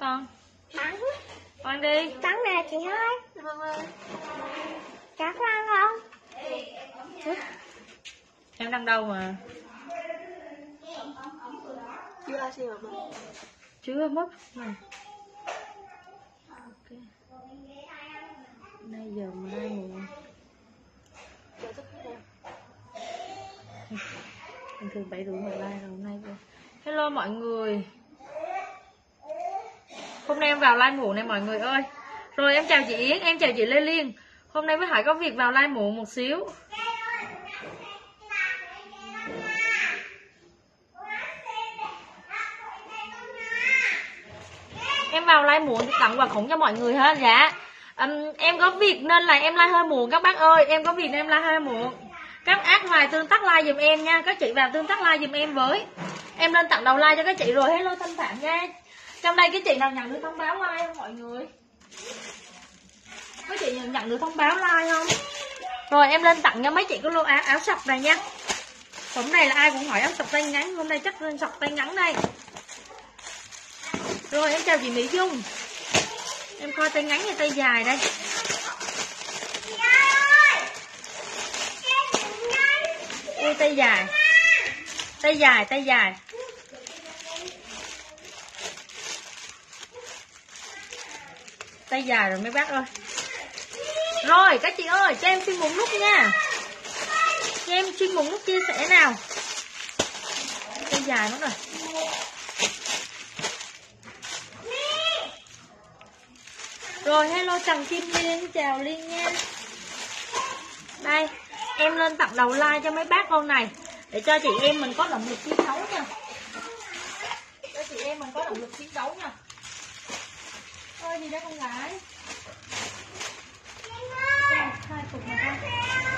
con? Bắn. Con đi. Bắn nè chị ơi. Vâng ơi. Cá có ăn không? Em đang đâu mà? Chưa ăn gì mà. Chưa mất này. Ok. Nay giờ mà nay muộn. Bình thường 7 rưỡi mà like rồi hôm nay rồi. Hello mọi người. Hôm nay em vào like muộn này mọi người ơi. Rồi em chào chị Yến, em chào chị Lê Liên. Hôm nay với Hải có việc vào like muộn một xíu. Em vào like muộn thì tặng quà khủng cho mọi người ha. Dạ. Em có việc nên là em like hơi muộn các bác ơi. Em có việc nên em like hơi muộn. Các ác hoài tương tác like giùm em nha. Các chị vào tương tác like giùm em với. Em lên tặng đầu like cho các chị rồi. Hello Thanh Phạm nha. Trong đây cái chị nào nhận được thông báo like không mọi người? Mấy chị nhận được thông báo like không? Rồi em lên tặng cho mấy chị cái lô áo sọc này nha. Hôm nay là ai cũng hỏi áo sọc tay ngắn. Hôm nay chắc lên sọc tay ngắn đây. Rồi em chào chị Mỹ Dung. Em coi tay ngắn hay tay dài đây. Ui tay dài. Tay dài, tay dài. Tay dài rồi mấy bác ơi. Rồi các chị ơi, cho em xin một nút nha. Cho em xin một nút chia sẻ nào. Tay dài mất rồi. Rồi hello Trần Kim Liên, chào Liên nha. Đây, em lên tặng đầu like cho mấy bác con này để cho chị em mình có động lực chiến đấu nha. Cho chị em mình có động lực chiến đấu nha. Ơi gì đó con gái. Hai cục này thôi.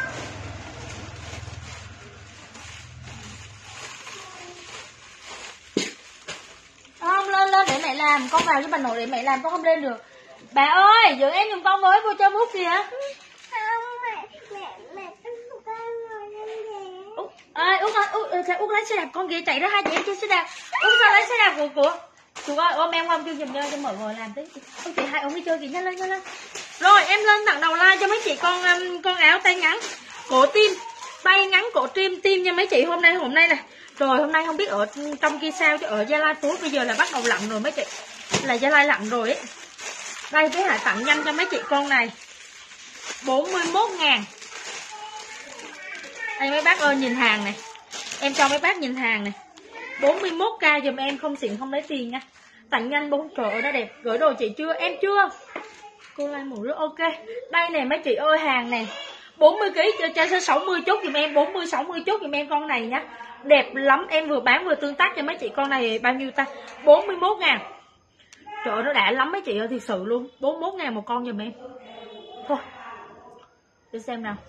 Không lên lên để mẹ làm, con vào với bà nội để mẹ làm, con không lên được. Bà ơi, giữ em giùm con với, vô chơi bút kìa. Không, mẹ con ngồi lên kìa. Út lấy xe đạp con kia chạy ra hai chị em trên xe đạp. Út sao lấy xe đạp của chú ơi, ôm em không giùm cho mở ngồi làm tí. Út chị hai ông đi chơi kìa, nhanh lên. Rồi em lên tặng đầu like cho mấy chị con áo tay ngắn, cổ tim, tay ngắn cổ tim nha mấy chị hôm nay này. Rồi hôm nay không biết ở trong kia sao chứ ở Gia Lai phố bây giờ là bắt đầu lạnh rồi mấy chị. Là Gia Lai lạnh rồi ấy. Đây với Hải tặng nhanh cho mấy chị con này 41.000. Đây mấy bác ơi nhìn hàng này. Em cho mấy bác nhìn hàng này. 41k giùm em, không xịn không lấy tiền nha. Tặng nhanh 4 trời ơi nó đẹp. Gửi đồ chị chưa? Em chưa. Cô Lai mù rứa ok. Đây nè mấy chị ơi hàng này 40kg cho số 60 chốt giùm em, 40-60 chốt giùm em con này nhá. Đẹp lắm, em vừa bán vừa tương tác cho mấy chị con này bao nhiêu ta? 41.000. Trời ơi nó đã lắm mấy chị ơi thiệt sự luôn. 41.000 một con giùm em. Thôi. Để xem nào.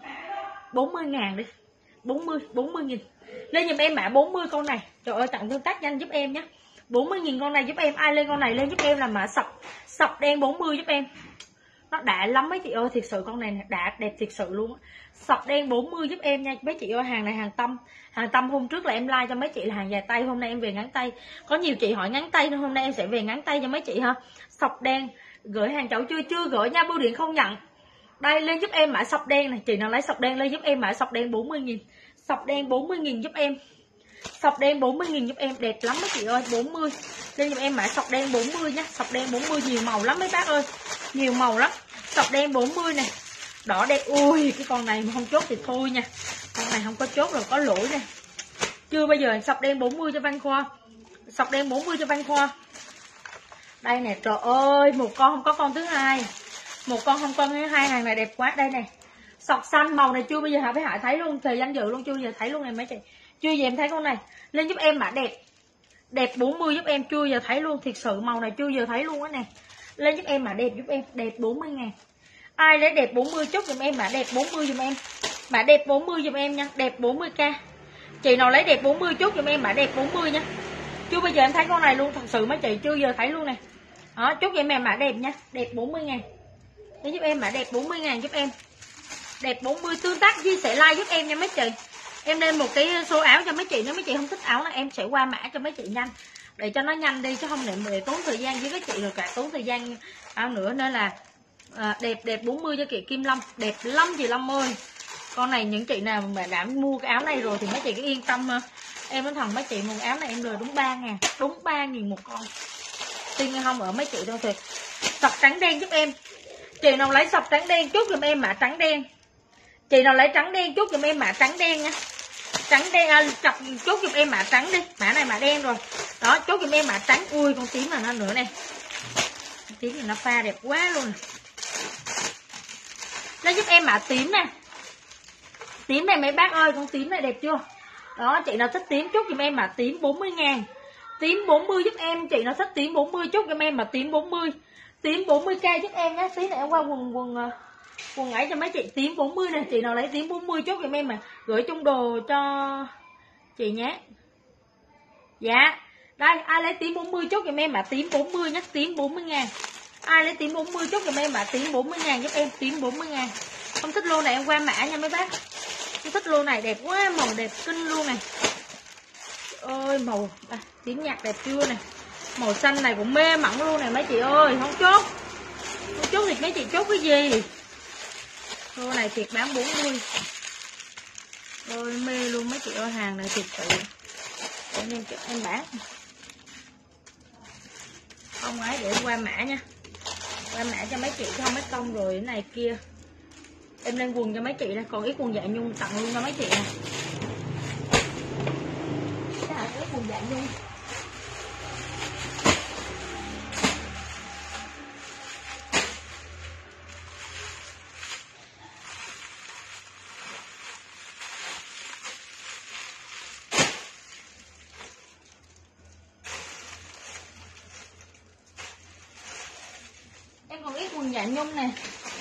40.000 đi. 40.000. Lên giùm em mã 40 con này. Trời ơi tặng tương tác nhanh giúp em nhé. 40.000 con này giúp em. Ai lên con này lên giúp em là mã sọc đen 40 giúp em. Nó đã lắm mấy chị ơi, thiệt sự con này đã đẹp thiệt sự luôn á. Sọc đen 40 giúp em nha mấy chị ơi, hàng này hàng tâm. Hàng tâm hôm trước là em like cho mấy chị là hàng dài tay, hôm nay em về ngắn tay. Có nhiều chị hỏi ngắn tay nên hôm nay em sẽ về ngắn tay cho mấy chị ha. Sọc đen, gửi hàng cháu chưa gửi nha, bưu điện không nhận. Đây lên giúp em mã sọc đen này, chị nào lấy sọc đen lên giúp em mã sọc đen 40.000. Sọc đen 40.000 giúp em. Sọc đen 40.000 giúp em, đẹp lắm mấy chị ơi, 40. Lên giúp em mã sọc đen 40 nhá, sọc đen 40 nhiều màu lắm mấy bác ơi. Nhiều màu lắm. Sọc đen 40 này. Đỏ đẹp. Ui cái con này mà không chốt thì thôi nha. Con này không có chốt rồi, có lỗi nè. Chưa bây giờ sọc đen 40 cho Văn Khoa. Sọc đen 40 cho Văn Khoa. Đây nè, trời ơi, một con không có con thứ hai. Một con không con thứ hai, hàng này đẹp quá. Đây nè. Sọc xanh màu này chưa bây giờ với Hải thấy luôn, thời gian dự luôn chưa bây giờ thấy luôn này mấy chị. Chưa giờ em thấy con này. Lên giúp em mã đẹp. Đẹp 40 giúp em, chưa giờ thấy luôn, thiệt sự màu này chưa giờ thấy luôn á nè. Lên giúp em mã đẹp giúp em, đẹp 40.000. Ai lấy đẹp 40 chốt giùm em mã đẹp 40 giùm em. Mã đẹp 40 giùm em nha, đẹp 40k. Chị nào lấy đẹp 40 chốt giùm em mã đẹp 40 nha. Chưa bây giờ em thấy con này luôn, thật sự mấy chị chưa giờ thấy luôn nè. Đó, chốt giùm em mã đẹp nha, đẹp 40.000. Lấy giúp em mã đẹp 40.000 giúp em. Đẹp 40 tương tác chia sẻ like giúp em nha mấy chị. Em lên một cái số áo cho mấy chị, nếu mấy chị không thích áo là em sẽ qua mã cho mấy chị nhanh. để cho nó nhanh đi, chứ không để tốn thời gian với các chị rồi cả tốn thời gian áo nữa. Nên là đẹp 40 cho chị Kim Long, đẹp lắm chị Lâm ơi. Con này những chị nào mà đã mua cái áo này rồi thì mấy chị cứ yên tâm. Em nói thằng mấy chị một áo này em lời đúng 3.000, đúng 3.000 một con. Tin hay không ở mấy chị đâu. Thì sọc trắng đen giúp em, chị nào lấy sọc trắng đen chốt giùm em mã trắng đen. Chị nào lấy trắng đen chốt giùm em mã trắng đen nha. Trắng đen chọc chốt giùm em mã trắng đi, mã này mã đen rồi đó, chốt giùm em mã trắng. Ui con tím là nó nữa này, con tím thì nó pha đẹp quá luôn. Lấy giúp em mã tím nè, tím này mấy bác ơi, con tím này đẹp chưa đó. Chị nào thích tím chốt giùm em mã tím 40.000, tím 40 giúp em. Chị nào thích tím 40 chốt giùm em mã tím 40, tím 40k giúp em nhé. Tí nữa em qua quần ấy cho mấy chị tím 40 nè. Chị nào lấy tím 40 chốt giùm em mà gửi chung đồ cho chị nhé. Dạ đây, ai lấy tím 40 chốt giùm em mà tím 40 nhé, tím 40.000. Ai lấy tím 40 chốt giùm em mà tím 40.000 giúp em, tím 40.000. Không thích lô này em qua mã nha mấy bác. Không thích lô này đẹp quá, màu đẹp kinh luôn này. Ơi màu tím nhạt đẹp chưa này. Màu xanh này cũng mê mẩn luôn này mấy chị ơi. Không chốt, không chốt thì mấy chị chốt cái gì. Lô này thiệt bán 40. Ôi mê luôn mấy chị ơi, hàng này thiệt sự em bán không ấy. Để em qua mã nha, qua mã cho mấy chị chứ không mấy công rồi cái này kia. Em lên quần cho mấy chị đây, còn ít quần dạ nhung tặng luôn cho mấy chị nè. Cái quần dạ nhung em còn ít quần dạ nhung nè.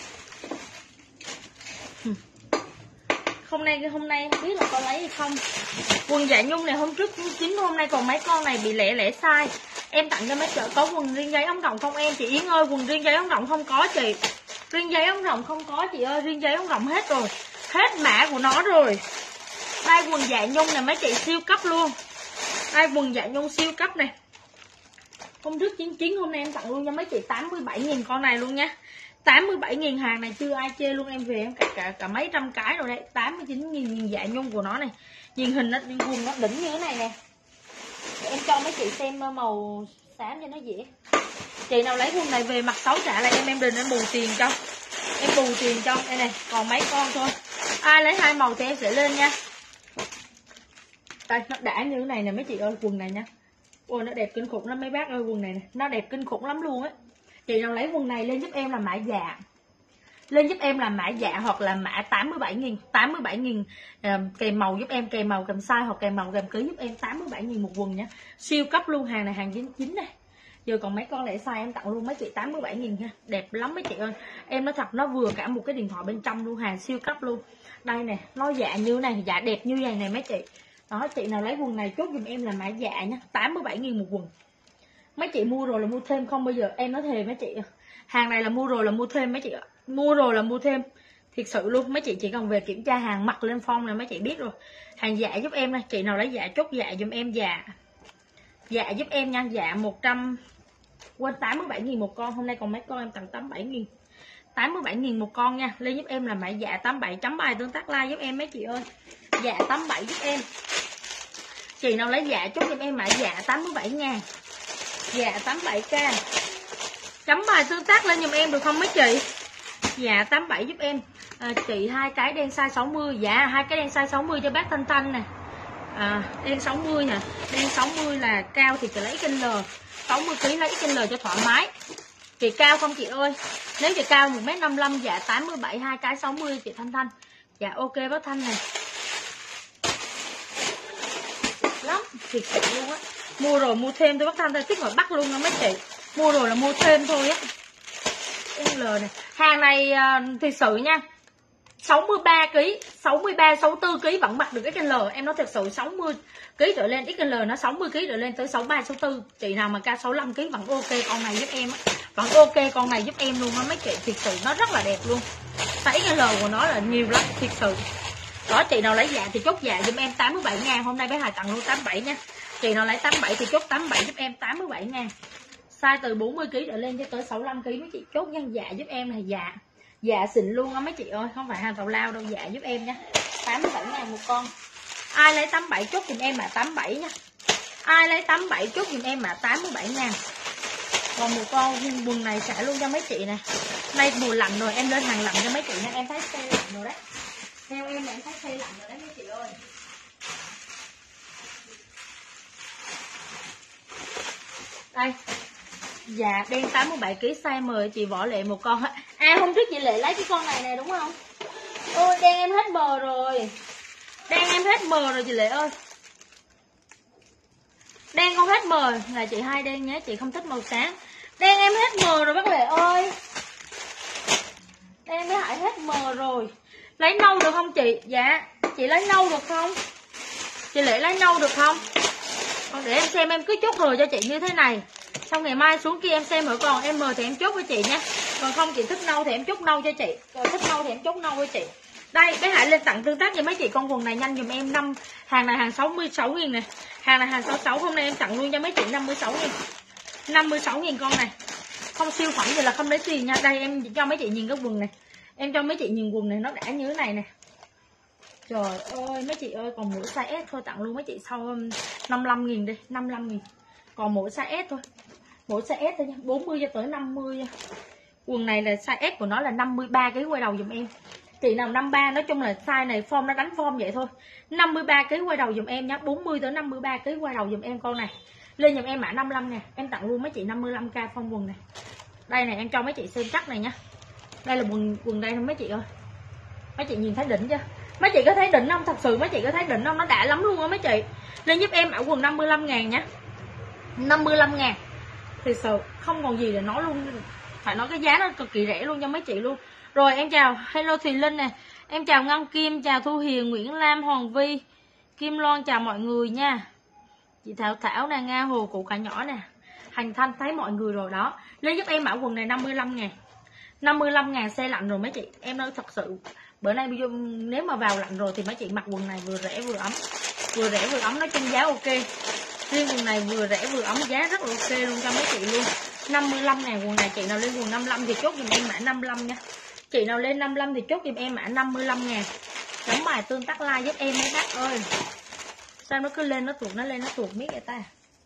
Hôm nay không biết là con lấy hay không. Quần dạ nhung này hôm trước chính, hôm nay còn mấy con này bị lẻ size. Em tặng cho mấy chợ. Có quần riêng giấy ống rộng không em? Chị Yến ơi, quần riêng giấy ống rộng không có chị. Riêng giấy ống rộng không có chị ơi, riêng giấy ống rộng hết rồi. Hết mã của nó rồi. Đây quần dạ nhung này mấy chị siêu cấp luôn. Đây quần dạ nhung siêu cấp này. Hôm trước 99, hôm nay em tặng luôn cho mấy chị 87.000 con này luôn nha. 87.000 hàng này chưa ai chê luôn. Em về em cả mấy trăm cái rồi đấy. 89.000 dạ nhung của nó này. Nhìn hình nó quần nó đỉnh như thế này nè. Để em cho mấy chị xem màu xám cho nó dễ. Chị nào lấy quần này về mặc xấu trả lại em đừng em bù tiền cho. Em bù tiền cho. Đây này, còn mấy con thôi. Ai lấy hai màu thì em sẽ lên nha. Đây, nó đã như thế này nè mấy chị ơi, quần này nha. Ôi nó đẹp kinh khủng lắm mấy bác ơi, quần này nè, nó đẹp kinh khủng lắm luôn á. Chị nào lấy quần này lên giúp em là mã dạ. Lên giúp em là mã dạ hoặc là mã 87.000, 87.000 kèm màu giúp em, kèm màu kèm size hoặc kèm màu kèm ký giúp em 87.000 một quần nha. Siêu cấp luôn, hàng này hàng chính này. Giờ còn mấy con lẻ size em tặng luôn mấy chị 87.000 ha. Đẹp lắm mấy chị ơi. Em nói thật nó vừa cả một cái điện thoại bên trong luôn, hàng siêu cấp luôn. Đây nè, nó dạ như này, dạ đẹp như vậy này mấy chị. Đó, chị nào lấy quần này chốt giùm em là mã dạ nha, 87.000 một quần. Mấy chị mua rồi là mua thêm không bao giờ, em nói thề mấy chị. Hàng này là mua rồi là mua thêm mấy chị ạ. Mua rồi là mua thêm. Thiệt sự luôn, mấy chị chỉ cần về kiểm tra hàng mặc lên phong là mấy chị biết rồi. Hàng dạ giúp em này, chị nào lấy dạ chốt dạ giùm em dạ. Dạ giúp em nha, dạ 100 quên 87.000 một con, hôm nay còn mấy con em tặng 87.000. 87.000 một con nha. Lên giúp em là mã dạ 87, chấm bài tương tác like giúp em mấy chị ơi. Dạ 87 giúp em. Chị nào lấy dạ chốt giúp em mã dạ 87.000. Dạ 87k. Chấm bài tương tác lên giùm em được không mấy chị? Dạ 87 giúp em. Chị hai cái đen size 60. Dạ hai cái đen size 60 cho bác Thanh Thanh nè. Đen 60 nè. Đen 60 là cao thì chị lấy XL, 60kg lấy XL cho thoải mái. Chị cao không chị ơi? Nếu chị cao 1m55 dạ 87, hai cái 60 chị Thanh Thanh. Dạ ok bác Thanh này. Lắm, thiệt sự luôn á. Mua rồi mua thêm thôi bác Thanh, tôi thích ngoài Bắc luôn đó mấy chị. Mua rồi là mua thêm thôi á. XL này. Hàng này thiệt sự nha. 63kg, 63, 64kg vẫn mặc được XL. Em nói thật sự 60kg trở lên, XL nó 60kg trở lên tới 63, 64. Chị nào mà cao 65kg vẫn ok con này giúp em á. Vẫn ok con này giúp em luôn á mấy chị. Thiệt sự nó rất là đẹp luôn. Size XL của nó là nhiều lắm, thiệt sự. Đó chị nào lấy dạ thì chốt dạ giùm em 87.000. Hôm nay bé Hải tặng luôn 87 nha. Chị nào lấy 87 thì chốt 87 giúp em 87.000. Size từ 40kg trở lên cho tới 65kg mấy chị chốt nha. Dạ giúp em là dạ. Dạ xịn luôn á mấy chị ơi, không phải hàng tào lao đâu, dạ giúp em nha. 87.000 một con. Ai lấy 87 chốt giùm em mà 87 nha. Ai lấy 87 chốt giùm em mà 87.000. Còn một con quần này xả luôn cho mấy chị nè. Nay mùa lạnh rồi em lên hàng lạnh cho mấy chị nha. Em thấy xe lạnh rồi đấy. Theo em là em thấy xe lạnh rồi đấy mấy chị ơi. Đây. Dạ đen 87kg size M chị Võ Lệ một con. Hôm trước chị Lệ lấy cái con này nè đúng không? Ôi đen em hết M rồi. Đen em hết M rồi chị Lệ ơi. Đen không hết M là chị hai đen nhé, chị không thích màu sáng. Đen em hết M rồi bác Lệ ơi. Đen với Hải hết M rồi. Lấy nâu được không chị? Dạ chị lấy nâu được không? Chị Lệ lấy nâu được không? Còn để em xem, em cứ chốt hờ cho chị như thế này. Xong ngày mai xuống kia em xem ở còn em M thì em chốt với chị nha. Còn không chị thích nâu thì em chốt nâu cho chị. Rồi thích nâu thì em chốt nâu với chị. Đây bé Hải lên tặng tương tác cho mấy chị con quần này nhanh dùm em. Hàng này hàng 66.000 nè. Hàng này hàng 66, hôm nay em tặng luôn cho mấy chị 56.000. 56.000 con này. Không siêu phẩm thì là không lấy tiền nha. Đây em cho mấy chị nhìn cái quần này. Em cho mấy chị nhìn quần này nó đã như thế này nè. Trời ơi mấy chị ơi, còn mỗi size S thôi, tặng luôn mấy chị sau 55.000 đi, 55.000. Còn mỗi size S thôi. Mỗi size S thôi nha, 40 cho tới 50 nha. Quần này là size S của nó là 53kg quay đầu dùm em. Chị nào 53, nói chung là size này form nó đánh form vậy thôi. 53kg quay đầu dùm em nhá, 40 tới 53kg quay đầu dùm em con này. Lên dùm em mã 55 nè, em tặng luôn mấy chị 55k form quần này. Đây này em cho mấy chị xem chắc này nhá. Đây là quần đây mấy chị ơi. Mấy chị nhìn thấy đỉnh chưa? Mấy chị có thấy đỉnh không? Thật sự mấy chị có thấy đỉnh không? Nó đã lắm luôn á mấy chị. Lên giúp em mã quần 55.000 nhá. 55.000. Thì sự không còn gì để nói luôn. Phải nói cái giá nó cực kỳ rẻ luôn cho mấy chị luôn. Rồi em chào hello Thùy Linh nè. Em chào Ngân Kim, chào Thu Hiền, Nguyễn Lam, Hoàng Vi, Kim Loan, chào mọi người nha. Chị Thảo Thảo nè, Nga Hồ, cụ cả nhỏ nè. Hành Thanh thấy mọi người rồi đó. Lên giúp em mã quần này 55.000. 55.000 xe lạnh rồi mấy chị. Em nói thật sự bữa nay nếu mà vào lạnh rồi thì mấy chị mặc quần này vừa rẻ vừa ấm. Vừa rẻ vừa ấm, nói chung giá ok. Riêng quần này vừa rẻ vừa ấm, giá rất là ok luôn cho mấy chị luôn. 55.000 quần này. Chị nào lên quần 55 thì chốt giùm em mã 55 nha. Chị nào lên 55 thì chốt giùm em mã 55.000. Chấm bài tương tác like giúp em mấy bác ơi. Sao nó cứ lên nó tuột, nó lên nó tuột miết vậy ta.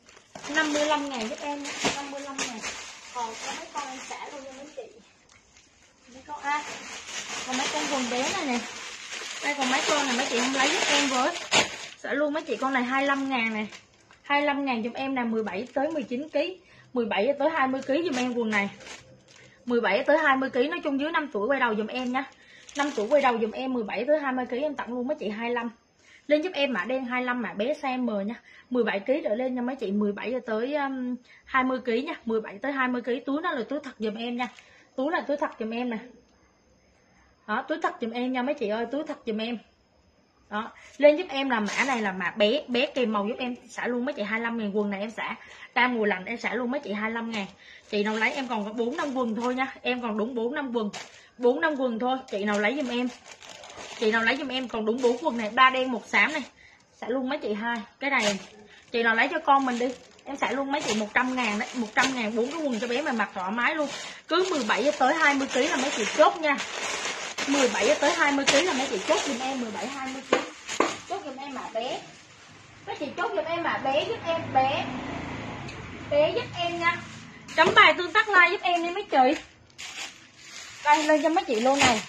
55.000 giúp em nha. 55.000. Còn có mấy con em xả luôn cho mấy chị. Mấy con A. Còn mấy con quần bé này nè. Đây còn mấy con này mấy chị không lấy giúp em với. Xả luôn mấy chị, con này 25.000 nè. 25.000 giúp em là 17 tới 19kg. 17 tới 20kg giùm em quần này. 17 tới 20kg, nói chung dưới 5 tuổi quay đầu giùm em nha. 5 tuổi quay đầu giùm em 17 tới 20kg em tặng luôn mấy chị 25. Lên giúp em mã đen 25, mã bé size M nha. 17kg trở lên nha mấy chị, 17 tới 20kg nha. 17 tới 20kg, túi nó là túi thật giùm em nha. Túi là túi thật giùm em nè. Đó, túi thật giùm em nha mấy chị ơi, túi thật giùm em. Đó, lên giúp em là mã này là mã bé, bé kèm màu giúp em xả luôn mấy chị 25.000. Quần này em xả đang mùa lạnh em xả luôn mấy chị 25.000. Chị nào lấy em còn có 4-5 quần thôi nha. Em còn đúng 4-5 quần. 4-5 quần thôi, chị nào lấy giùm em. Chị nào lấy giùm em còn đúng 4 quần này, 3 đen 1 xám này. Xả luôn mấy chị 2. Cái này chị nào lấy cho con mình đi. Em xả luôn mấy chị 100.000 đấy, 100.000 4 cái quần cho bé mà mặc thoải mái luôn. Cứ 17 tới 20kg là mấy chị chốt nha. 17 tới 20kg là mấy chị chốt giùm em 17 20kg. Chốt giùm em mã bé. Mấy chị chốt giùm em mã bé giúp em, bé. Bé giúp em nha. Chấm bài tương tác like giúp em đi mấy chị. Đây lên cho mấy chị luôn này.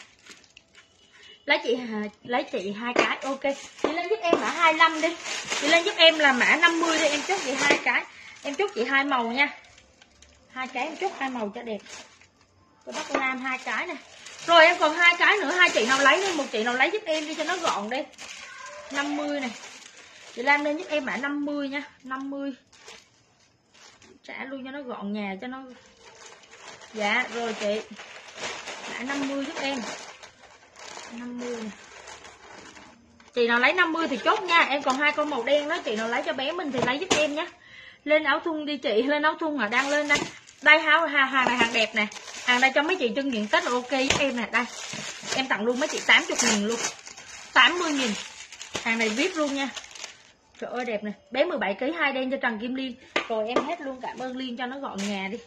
Lấy chị 2 cái ok. Chị lên giúp em mã 25 đi. Chị lên giúp em là mã 50 đi, em chốt chị 2 cái. Em chốt chị 2 màu nha. 2 cái em chốt 2 màu cho đẹp. Tôi bắt Lam 2 cái nè. Rồi em còn 2 cái nữa, 2 chị nào lấy đi, 1 chị nào lấy giúp em đi cho nó gọn đi. 50 này. Chị Lam lên giúp em mã 50 nha, 50. Trả luôn cho nó gọn nhà cho nó. Dạ, rồi chị. Mã 50 giúp em. 50 này. Chị nào lấy 50 thì chốt nha. Em còn 2 con màu đen đó, chị nào lấy cho bé mình thì lấy giúp em nhé. Lên áo thun đi chị, lên áo thun là đang lên đây. Đây hàng này hàng đẹp nè. Hàng đây cho mấy chị trưng diện Tết là ok với em nè. Đây em tặng luôn mấy chị 80.000 luôn, 80.000. Hàng này VIP luôn nha. Trời ơi đẹp này. Bé 17 kg 2 đen cho Trần Kim Liên. Rồi em hết luôn, cảm ơn Liên cho nó gọn nhà đi.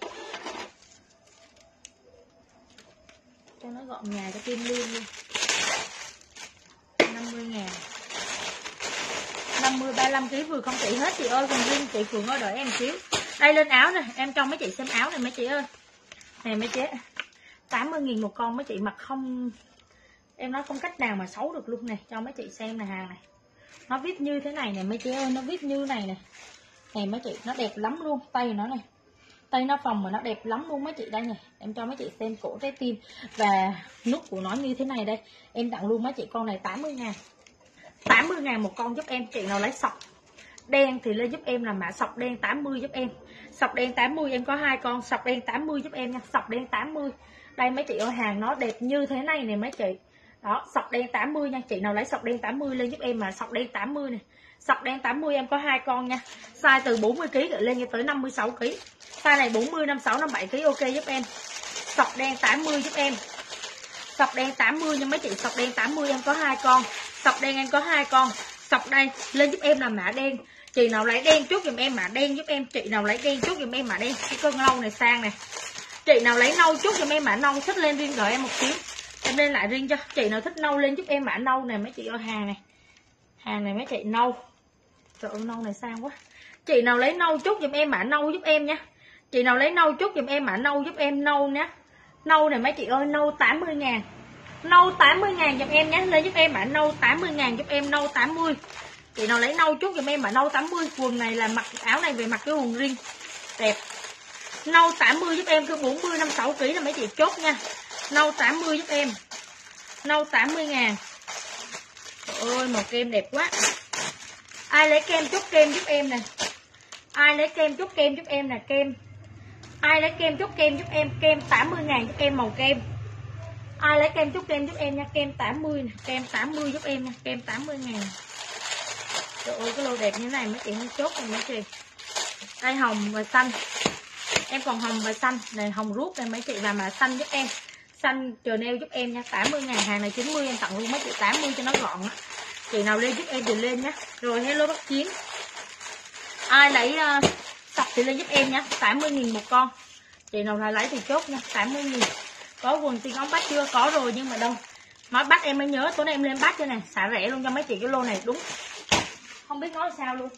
Cho nó gọn nhà cho Kim Liên luôn. 50.000. 50 35 kg vừa không chị hết chị ơi. Còn Liên chị Phượng ơi đợi em xíu. Đây lên áo này, em cho mấy chị xem áo này mấy chị ơi. Nè mấy chị, 80.000 một con mấy chị mặc không, em nói không cách nào mà xấu được luôn nè, cho mấy chị xem này hàng này. Nó viết như thế này nè mấy chị ơi, nó viết như này nè. Nè mấy chị, nó đẹp lắm luôn, tay nó này. Tay nó phồng mà nó đẹp lắm luôn mấy chị đây nè. Em cho mấy chị xem cổ trái tim và nút của nó như thế này đây. Em tặng luôn mấy chị con này 80.000. 80.000 một con giúp em, chị nào lấy sọc đen thì lên giúp em là mã sọc đen 80 giúp em. Sọc đen 80 em có 2 con, sọc đen 80 giúp em nha, sọc đen 80. Đây mấy chị ơi, hàng nó đẹp như thế này nè mấy chị. Đó, sọc đen 80 nha, chị nào lấy sọc đen 80 lên giúp em mà sọc đen 80 này. Sọc đen 80 em có 2 con nha. Size từ 40 kg lên cho tới 56 kg. Size này 40, 56, 57 kg ok giúp em. Sọc đen 80 giúp em. Sọc đen 80 nha mấy chị, sọc đen 80 em có 2 con. Sọc đen em có 2 con. Sọc đây lên giúp em là mã đen. Chị nào lấy đen chốt giùm em mã đen giúp em. Chị nào lấy đen chốt giùm em mã đen. Cái con nâu này sang nè. Chị nào lấy nâu chốt giùm em mã nâu. Thích lên riêng đợi em một xíu, em lên lại riêng cho. Chị nào thích nâu lên giúp em mã nâu nè mấy chị ơi. Hàng này, hàng này mấy chị nâu. Trời ơi nâu này sang quá. Chị nào lấy nâu chốt giùm em mã nâu giúp em nha. Chị nào lấy nâu chốt giùm em mã nâu giúp em. Nâu nhé. Nâu này mấy chị ơi, nâu 80.000. Nâu 80.000 giùm em nhé. Lên giúp em mã nâu 80.000 giúp em, nâu 80. Chị nào lấy nâu chốt giùm em mã nâu 80. Quần này là mặc áo này về mặc cái quần riêng đẹp. Nâu 80 giúp em, cứ 40 56 kg là mấy chị chốt nha. Nâu 80 giúp em. Nâu 80.000. Trời ơi màu kem đẹp quá. Ai lấy kem chốt kem giúp em nè. Ai lấy kem chốt kem giúp em nè, kem. Ai lấy kem chốt kem giúp em, kem 80.000 giúp em màu kem. Ai lấy kem chốt kem giúp em nha, kem 80 nè, kem 80 giúp em nha, kem 80.000. Trời ơi cái lô đẹp như thế này mấy chị không chốt này mấy chị. Đây hồng và xanh. Em còn hồng và xanh này, hồng rút này mấy chị, và mà xanh giúp em. Xanh chờ neo giúp em nha, 80.000. Hàng này 90 em tặng luôn mấy chị 80 cho nó gọn. Chị nào lên giúp em thì lên nhé. Rồi hello bác Chiến. Ai lấy sọc thì lên giúp em nhé, 80.000 một con. Chị nào là lấy thì chốt nha, 80.000. Có quần tiên ống bát chưa? Có rồi nhưng mà đâu. Nói bát em mới nhớ, tối nay em lên bát cho này, xả rẻ luôn cho mấy chị cái lô này đúng. Không biết nói sao luôn.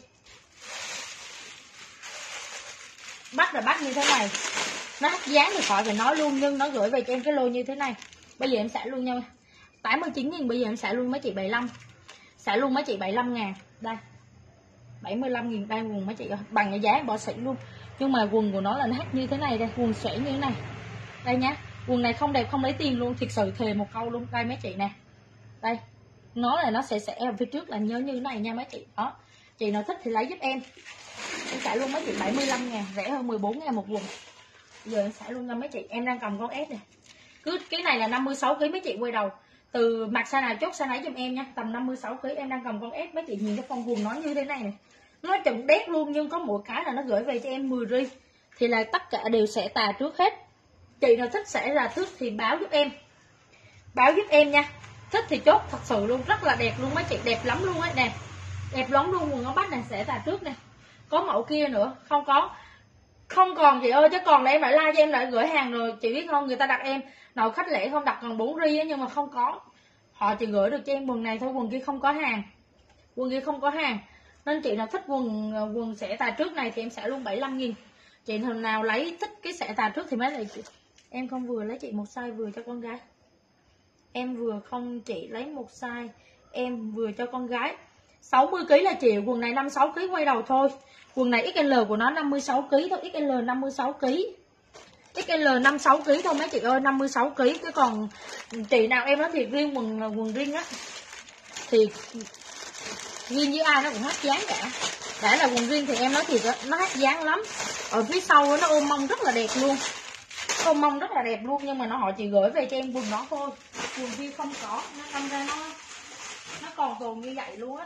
Bát là bát như thế này. Nó hấp dáng thì khỏi phải nói luôn, nhưng nó gửi về cho em cái lô như thế này. Bây giờ em xả luôn nha. 89.000 bây giờ em xả luôn mấy chị 75. Xả luôn mấy chị 75.000. Đây. 75.000 đây quần mấy chị ơi, bằng cái giá bỏ xỉ luôn. Nhưng mà quần của nó là nó hát như thế này đây, quần xẻ như thế này. Đây nhá, quần này không đẹp không lấy tiền luôn, thiệt sự thề một câu luôn. Đây mấy chị nè. Đây. Nó là nó sẽ ở phía trước là nhớ như thế này nha mấy chị. Đó. Chị nào thích thì lấy giúp em. Em xả luôn mấy chị 75.000, rẻ hơn 14.000 một quần. Bây giờ em xả luôn cho mấy chị, em đang cầm con S này. Cứ cái này là 56 kg mấy chị quay đầu. Từ mặt size nào chốt size nấy giùm em nha, tầm 56 kg em đang cầm con S mấy chị nhìn cái phong quần nó như thế này này. Nó chừng đét luôn nhưng có mỗi cái là nó gửi về cho em 10 ri thì là tất cả đều sẽ tà trước hết. Chị nào thích sẽ là trước thì báo giúp em. Báo giúp em nha. Thích thì chốt thật sự luôn, rất là đẹp luôn mấy chị, đẹp lắm luôn ấy nè. Đẹp lắm luôn, quần áo bách này sẽ tà trước nè. Có mẫu kia nữa, không có. Không còn chị ơi, chứ còn là em lại like cho em lại gửi hàng rồi, chị biết không, người ta đặt em nào khách lẻ không đặt còn 4 ri nhưng mà không có. Họ chỉ gửi được cho em quần này thôi, quần kia không có hàng. Quần kia không có hàng. Nên chị nào thích quần xẻ tà trước này thì em sẽ luôn 75.000. Chị nào lấy thích cái xẻ tà trước thì mới lại chị. Em không vừa lấy chị một size vừa cho con gái. Em vừa không chị lấy một size em vừa cho con gái. 60 kg là chị, quần này 56 kg quay đầu thôi. Quần này XL của nó 56 kg thôi, XL 56 kg. XL 56 kg thôi mấy chị ơi, 56 kg. Cái còn chị nào em nói thiệt riêng quần riêng á thì riêng với ai nó cũng hết dáng cả. Đã là quần riêng thì em nói thiệt á, nó hết dáng lắm. Ở phía sau nó ôm mông rất là đẹp luôn. Ôm mông rất là đẹp luôn nhưng mà họ chỉ gửi về cho em quần đó thôi. Quần kia không có, nó đâm ra nó còn tồn như vậy luôn á.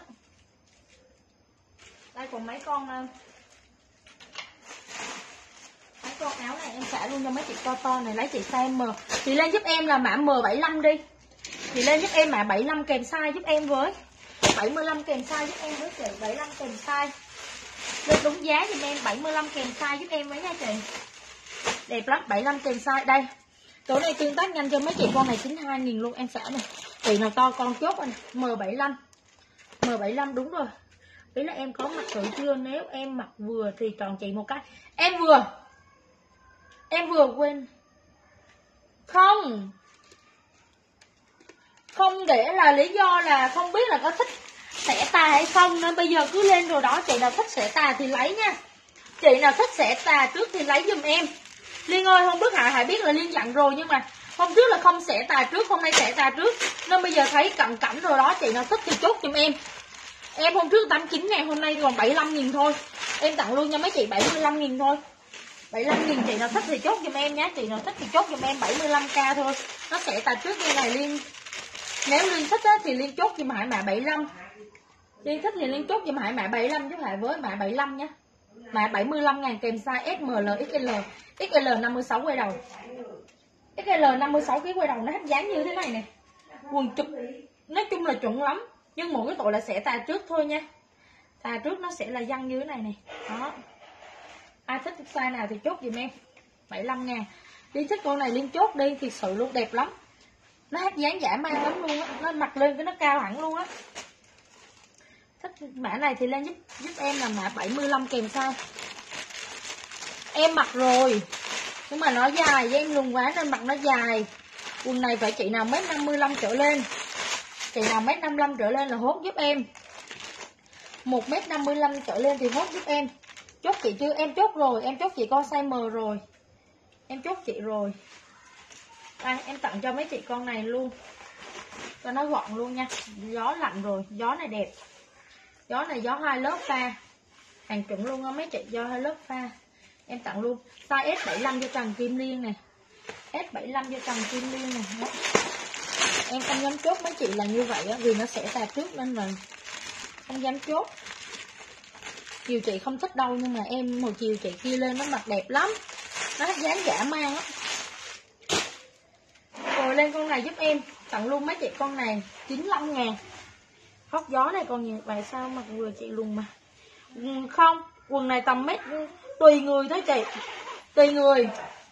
Đây còn mấy con áo này em xả luôn cho mấy chị to này, lấy chị size M. Chị lên giúp em là mã M75 đi. Chị lên giúp em mã 75 kèm size giúp em với. 75 kèm size giúp em với chị. 75 kèm size. Lên đúng giá giùm em. 75 kèm size giúp em với nha chị. Đẹp lắm. 75 kèm size. Đây. Chỗ này tương tác nhanh cho mấy chị. Con này 92.000 luôn em xả này. Chị nào to con chốt anh. M75. M75 đúng rồi. Đấy là em có mặc thử chưa? Nếu em mặc vừa thì tròn chị một cái. Em vừa quên. Không để là lý do là không biết là có thích xẻ tà hay không, nên bây giờ cứ lên rồi đó. Chị nào thích xẻ tà thì lấy nha. Chị nào thích xẻ tà trước thì lấy giùm em. Liên ơi, hôm trước Hải biết là Liên dặn rồi, nhưng mà hôm trước là không xẻ tà trước, hôm nay xẻ tà trước, nên bây giờ thấy cận cảnh rồi đó. Chị nào thích thì chốt giùm em. Em hôm trước 89.000, hôm nay còn 75.000 thôi. Em tặng luôn cho mấy chị 75.000 thôi. 75.000, chị nào thích thì chốt giùm em nhé. Chị nào thích thì chốt giùm em 75k thôi. Nó sẽ tà trước như này. Liên, nếu Liên thích á, thì Liên chốt giùm Hải mã 75. Liên thích thì Liên chốt giùm Hải mã 75 chứ Hải với mã 75 nhé. Mã 75.000 kèm size S, M, L, XL. XL 56 quay đầu. XL 56 kg quay đầu nó hết dáng như thế này nè. Quần trực nói chung là chuẩn lắm. Nhưng mỗi cái tội là sẽ tà trước thôi nha. Tà trước nó sẽ là dăng như thế này nè. Đó. Ai thích size nào thì chốt giùm em 75.000. Đi thích con này Liên chốt đi, thiệt sự luôn, đẹp lắm. Nó hết dáng dã man lắm luôn á. Nó mặc lên cái nó cao hẳn luôn á. Thích mã này thì lên giúp em là mã 75 kèm size. Em mặc rồi nhưng mà nó dài với em lùn quá nên mặc nó dài. Quần này phải chị nào mét 55 trở lên. Chị nào mét 55 trở lên là hốt giúp em. 1m55 trở lên thì hốt giúp em. Chốt chị chưa? Em chốt rồi. Em chốt chị con size M rồi. Em chốt chị rồi. Đây, em tặng cho mấy chị con này luôn cho nó gọn luôn nha. Gió lạnh rồi. Gió này đẹp. Gió này gió 2 lớp pha. Hàng chuẩn luôn á mấy chị. Gió 2 lớp pha. Em tặng luôn. Size S75 cho Trần Kim Liên này. S75 cho Trần Kim Liên này. Đó. Em không dám chốt mấy chị là như vậy á, vì nó sẽ tà trước nên là không dám chốt. Chiều chị không thích đâu, nhưng mà em một chiều chị kia lên nó mặc đẹp lắm. Nó hết dáng dã man á. Rồi lên con này giúp em. Tặng luôn mấy chị con này 95.000. Hóc gió này còn nhiều. Vậy sao mặc vừa chị lùn mà. Không, quần này tầm mét. Tùy người thôi chị. Tùy người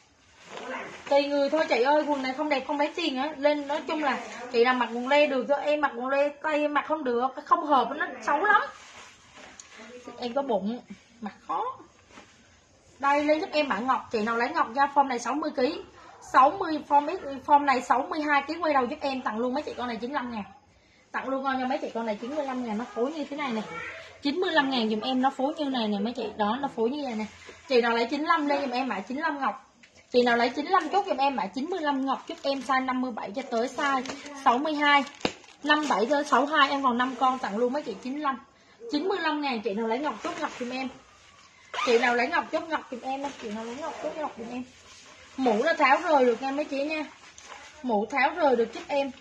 thôi chị ơi. Quần này không đẹp không lấy tiền á. Lên nói chung là chị nào mặc quần lê được cho em, mặc quần lê tay em mặc không được, không hợp, nó xấu lắm. Em có bụng mặc khó. Đây lên giúp em mã ngọc. Chị nào lấy ngọc nha. Form này 60kg. 60 form này 62kg quay đầu giúp em. Tặng luôn mấy chị con này 95.000. Tặng luôn cho mấy chị con này 95.000. Nó phối như thế này nè. 95.000 dùm em. Nó phối như này nè mấy chị. Đó, nó phối như vậy nè. Chị nào lấy 95 lên dùm em mã 95 ngọc. Chị nào lấy 95 chốt dùm em mã 95 ngọc giúp em size 57 cho tới size 62. 57 tới 62 em còn 5 con. Tặng luôn mấy chị 95. 95.000. Chị nào lấy ngọc chốt ngọc dùm em. Chị nào lấy ngọc chốt ngọc dùm em. Chị nào lấy ngọc chốt ngọc dùm em. Mũ nó tháo rời được nha mấy chị nha. Mũ tháo rời được giúp em.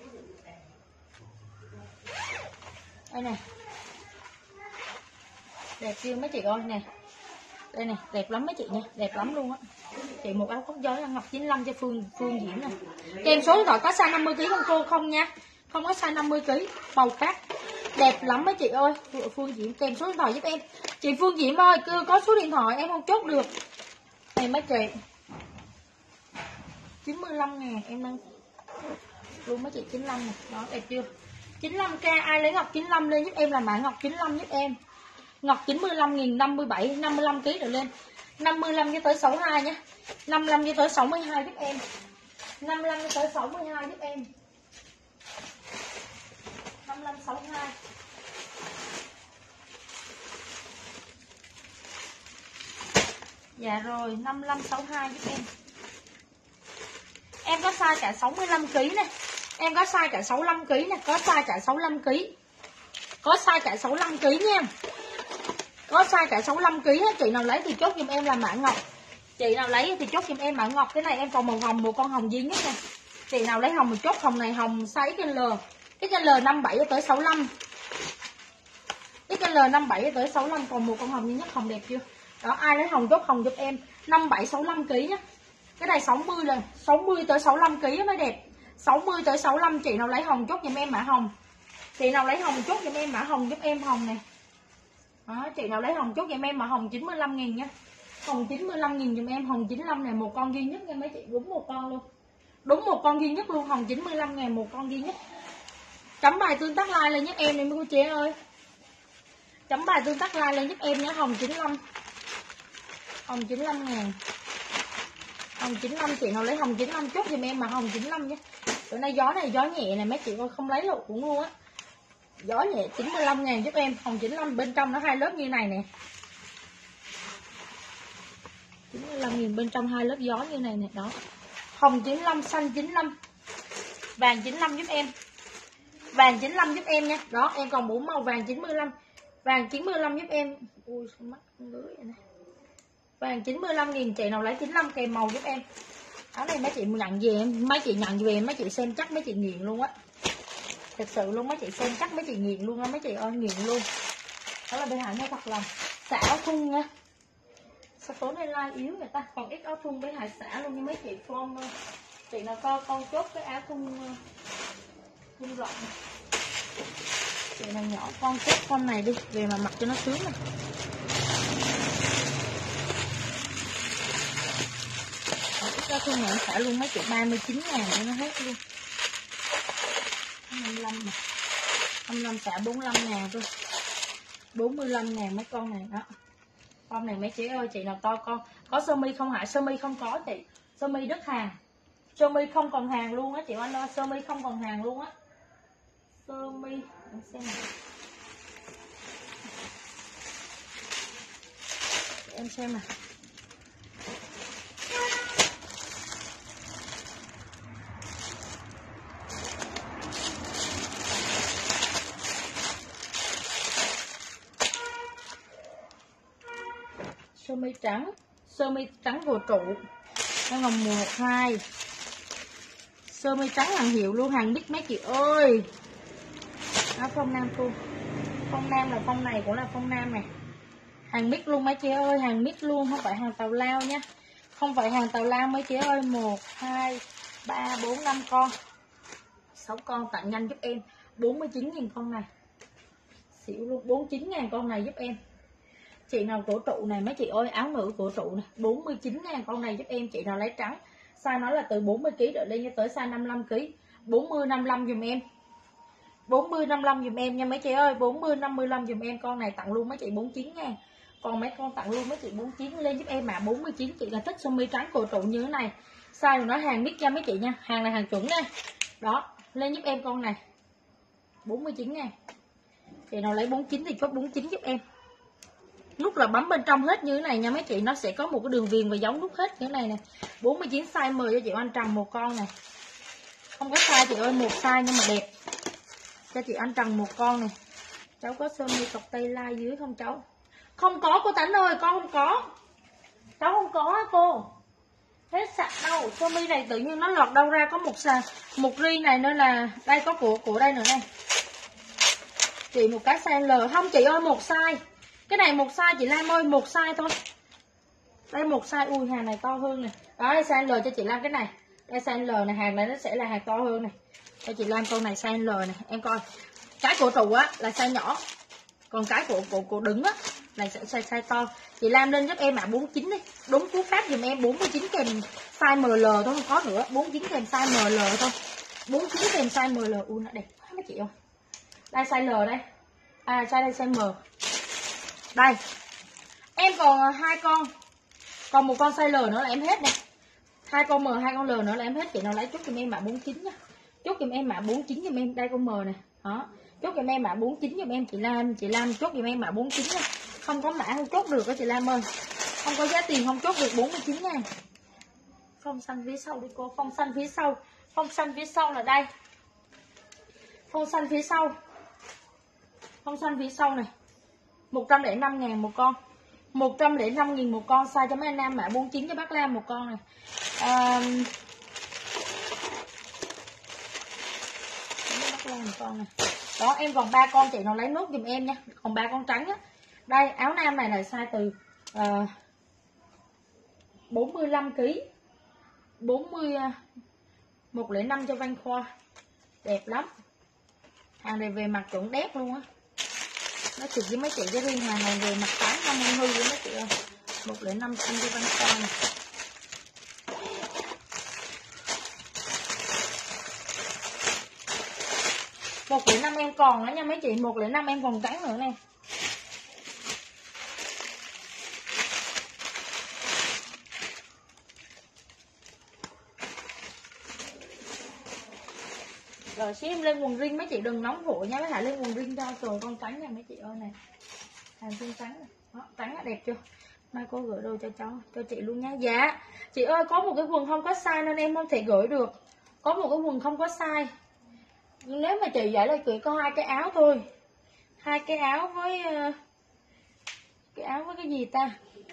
Đây nè. Đẹp chưa mấy chị ơi nè. Đây nè, đẹp lắm mấy chị nha, đẹp lắm luôn á. Chị một áo khoác gió ngọc 95 cho Phương Diễm nè. Kèm số điện thoại có size 50kg không cô? Không nha. Không có size 50kg, màu cát. Đẹp lắm mấy chị ơi. Phương Diễm kèm số điện thoại giúp em. Chị Phương Diễm ơi, cứ có số điện thoại em không chốt được. Này mấy chị. 95.000 em nâng luôn mấy chị 95 nè. Đó, đẹp chưa? 95k. Ai lấy ngọc 95 lên giúp em là mã ngọc 95 giúp em. Ngọc 95.000, 57, 55kg trở lên. 55 cho tới 62 nhé. 55 cho tới 62 giúp em. 55 cho tới 62 giúp em. 55 62. Dạ rồi, 55 62 giúp em. Em có size cả 65kg nè. Em có size cả 65kg nè, có size cả 65kg. Có size cả 65kg nha. Có size cả 65kg á, chị nào lấy thì chốt giùm em là mã ngọc. Chị nào lấy thì chốt giùm em mã ngọc. Cái này em còn màu hồng, một con hồng duy nhất nè. Chị nào lấy hồng thì chốt hồng này, hồng size XL. XL 57 tới 65. XL 57 tới 65 còn một con hồng duy nhất, hồng đẹp chưa? Đó, ai lấy hồng chốt hồng giúp em. 57 65kg nhá. Cái này 60 là 60 tới 65kg mới đẹp. 60 tới 65 chị nào lấy hồng chốt giùm em mã hồng. Chị nào lấy hồng chốt giùm em mã hồng giúp em hồng này. Đó, chị nào lấy hồng chốt giùm em mã hồng 95.000 nha. Hồng 95.000 giùm em, hồng 95 này một con duy nhất nha mấy chị, đúng một con luôn. Đúng một con duy nhất luôn, hồng 95.000 một con duy nhất. Chấm bài tương tác like lên giúp em đi cô chế ơi. Chấm bài tương tác like lên giúp em nhé, hồng 95. Hồng 95.000. Hồng 95 chị nào lấy hồng 95 chốt giùm em mà hồng 95 nhé. Bữa nay gió này gió nhẹ này mấy chị coi không lấy lộ cũng luôn á. Gió nhẹ 95.000 giúp em, hồng 95 bên trong nó hai lớp như này nè. 95.000 bên trong hai lớp gió như này nè đó. Hồng 95, xanh 95. Vàng 95 giúp em. Vàng 95 giúp em nha. Đó, em còn 4 màu vàng 95. Vàng 95 giúp em. Ui sao mắt con lưới vậy nè. Vàng 95.000 chị nào lấy 95 kèm màu giúp em. Áo này mấy chị nhận về em, mấy chị nhận về mấy chị xem chắc mấy chị nghiền luôn á. Thật sự luôn mấy chị xem chắc mấy chị nghiền luôn á mấy chị ơi, nghiền luôn. Đó là bên Hải nói thật lòng. Xả áo thun nha. Sao tối nay like yếu người ta, còn ít áo thun bên Hải xả luôn như mấy chị form. Chị nào coi con chốt cái áo thun thun rộng. Chị nào nhỏ con chốt con này đi, về mà mặc cho nó sướng này. Áo thun này xả luôn mấy chị 39.000 cho nó hết luôn. 55 mà 55 xả 45.000 thôi, 45.000 mấy con này đó. Con này mấy chị ơi, chị nào to con có sơ mi không hả? Sơ mi không có chị, sơ mi đứt hàng, sơ mi không còn hàng luôn á chị Anh ơi, sơ mi không còn hàng luôn á. Sơ mi xem nào. Để em xem nào. Sơ mi trắng, sơ mi trắng vô trụ đang còn 1, 2. Sơ mi trắng hàng hiệu luôn, hàng mix mấy chị ơi. Áo phong nam cô, phong nam là phong này cũng là phong nam này, hàng mix luôn mấy chị ơi, hàng mix luôn, không phải hàng tàu lao nha, không phải hàng tàu lao mấy chị ơi. 1, 2, 3, 4, 5 con, 6 con tặng nhanh giúp em 49.000 con này, xỉu luôn. 49.000 con này giúp em. Chị nào cổ trụ này mấy chị ơi, áo nữ cổ trụ này 49.000 con này giúp em. Chị nào lấy trắng size nó là từ 40kg trở lên cho tới size 55kg, 40 55 dùm em, 40 55 dùm em nha mấy chị ơi, 40 55 dùm em. Con này tặng luôn mấy chị 49.000. Còn mấy con tặng luôn mấy chị 49 lên giúp em mà 49. Chị là thích sơ mi trắng cổ trụ như thế này, size của nó hàng mix nha mấy chị nha, hàng này hàng chuẩn nha. Đó, lên giúp em con này 49.000. Chị nào lấy 49 thì chốt 49 giúp em. Nút là bấm bên trong hết như thế này nha mấy chị, nó sẽ có một cái đường viền và dấu nút hết như thế này nè. 49 size 10 cho chị Anh Trần một con này. Không có size chị ơi, một size nhưng mà đẹp. Cho chị Anh Trần một con này. Cháu có sơ mi cọc tay lai dưới không cháu? Không có cô Tánh ơi, con không có. Cháu không có cô. Hết sạch đâu, sơ mi này tự nhiên nó lọt đâu ra có một ri này nên là đây có của đây nữa này. Chị một cái size L không chị ơi, một size. Cái này một size chị Lam ơi, một size thôi. Đây một size, ui hàng này to hơn này. Đó, đây size L cho chị Lam cái này. Đây size L này, hàng này nó sẽ là hàng to hơn này. Cho chị Lam con này size L này, em coi. Cái cổ trụ á là size nhỏ. Còn cái của đứng á là sẽ size to. Chị Lam lên giúp em 49 đi. Đúng cú pháp giùm em 49 kèm size ML thôi, không có nữa. 49 kèm size ML thôi. 49 kèm size ML. Ui nó đẹp quá mấy chị ơi. Đây size L đây. À size đây size M. Đây. Em còn 2 con. Còn một con size L nữa là em hết nè. 2 con M, 2 con L nữa là em hết. Chị nào lấy chốt giùm em mã 49 nha. Chốt giùm em mã 49 giùm em. Đây con M nè. Đó. Chốt giùm em mã 49 giùm em. Chị Lam chốt giùm em mã 49 nha. Không có mã không chốt được đó chị Lam ơi. Không có giá tiền không chốt được 49.000. Phong xanh phía sau đi cô. Phong xanh phía sau. Phong xanh phía sau là đây. Phong xanh phía sau. Phong xanh phía sau này 105.000 một con, 105.000 một con. Size cho mấy anh nam mã 49 cho bác Lam một con này. Bác Lam một con này. Đó em còn 3 con, chị nào lấy nốt giùm em nha. Còn 3 con trắng á. Đây áo nam này là size từ 45kg, 105 cho Văn Khoa. Đẹp lắm. Hàng này về mặt chuẩn đét luôn á. Nó chụp với mấy chị cái riêng hàng này về mặt tán không hư với mấy chị ơi. 105 xanh cái băng con này. Một 105 em còn nữa nha mấy chị, 105 em còn trắng nữa nè. Rồi xíu em lên quần riêng mấy chị đừng nóng vội nha, mấy hãy lên quần riêng cho rồi con trắng nha mấy chị ơi nè. Hàng xương trắng này. Đó, trắng là đẹp chưa? Mai cô gửi đồ cho chị luôn nha. Dạ. Chị ơi có một cái quần không có size nên em không thể gửi được. Có một cái quần không có size. Nếu mà chị vậy là chị có 2 cái áo thôi. 2 cái áo với cái gì ta?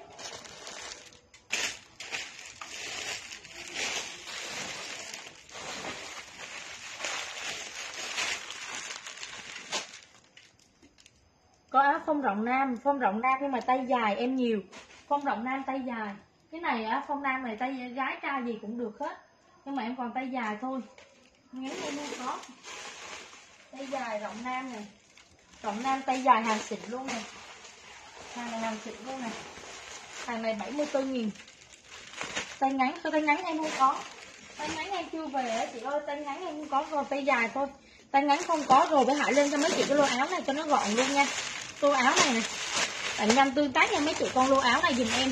Có áo phông rộng nam nhưng mà tay dài em nhiều. Phông rộng nam tay dài. Cái này á phông nam này tay gái trai gì cũng được hết. Nhưng mà em còn tay dài thôi. Ngắn em không có. Tay dài rộng nam này. Rộng nam tay dài hàng xịn luôn này. Hàng này hàng xịn luôn này. Hàng này 74.000. Tay ngắn em không có. Tay ngắn em chưa về á chị ơi, tay ngắn em không có, rồi tay dài thôi. Tay ngắn không có rồi phải Hải lên cho mấy chị cái lô áo này cho nó gọn luôn nha. Lô áo này nè. Bạn nhanh tương tác nha mấy chị, con lô áo này dùm em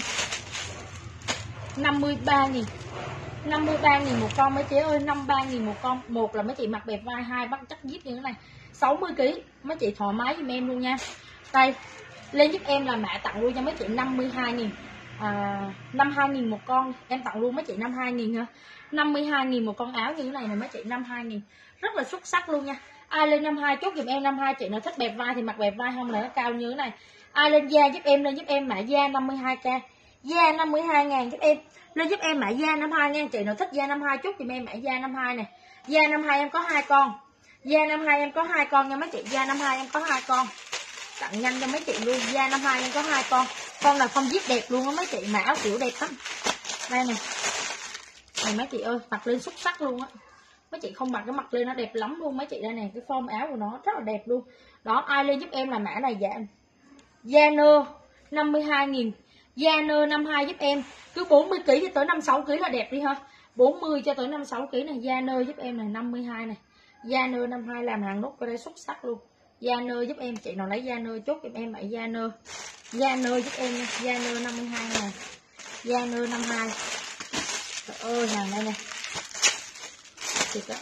53.000. 53.000 một con mấy chị ơi, 53.000 một con. Một là mấy chị mặc bẹp vai, hai bắt chắc zip như thế này. 60 kg mấy chị thoải mái giùm em luôn nha. Đây, lên giúp em là mẹ tặng luôn cho mấy chị 52.000. 52.000 một con, em tặng luôn mấy chị 52.000 hả? 52.000 một con áo như thế này nè mấy chị, 52.000. Rất là xuất sắc luôn nha. Ai lên 52 chốt giùm em 52, chị nào thích bẹp vai thì mặc bẹp vai, không là nó cao như thế này. Ai lên da giúp em, lên giúp em mã da 52k. Da 52.000 giúp em. Lên giúp em mã da 52 nha, chị nào thích da 52 chốt giùm em mã da 52 nè. Da 52 em có 2 con. Da 52 em có 2 con nha mấy chị, da 52 em có 2 con. Tặng nhanh cho mấy chị luôn, da 52 em có 2 con. Con là không zip đẹp luôn á mấy chị, mà áo kiểu đẹp lắm. Đây nè. Này mấy chị ơi, mặc lên xuất sắc luôn á. Mấy chị không mặc cái mặt lên nó đẹp lắm luôn mấy chị. Đây nè, cái form áo của nó rất là đẹp luôn. Đó, ai lên giúp em là mã này dạ. Da nơ 52.000. Da nơ 52 giúp em. Cứ 40 kg cho tới 56 kg là đẹp đi ha. 40 cho tới 56 kg này, da nơ giúp em này 52 này. Da nơ 52 làm hàng nút ở đây xuất sắc luôn. Da nơ giúp em, chị nào lấy da nơ chốt giúp em lại da nơ. Da nơ giúp em nha, da nơ 52 nè. Da nơ 52. Trời ơi, hàng đây nè. Thiệt đó.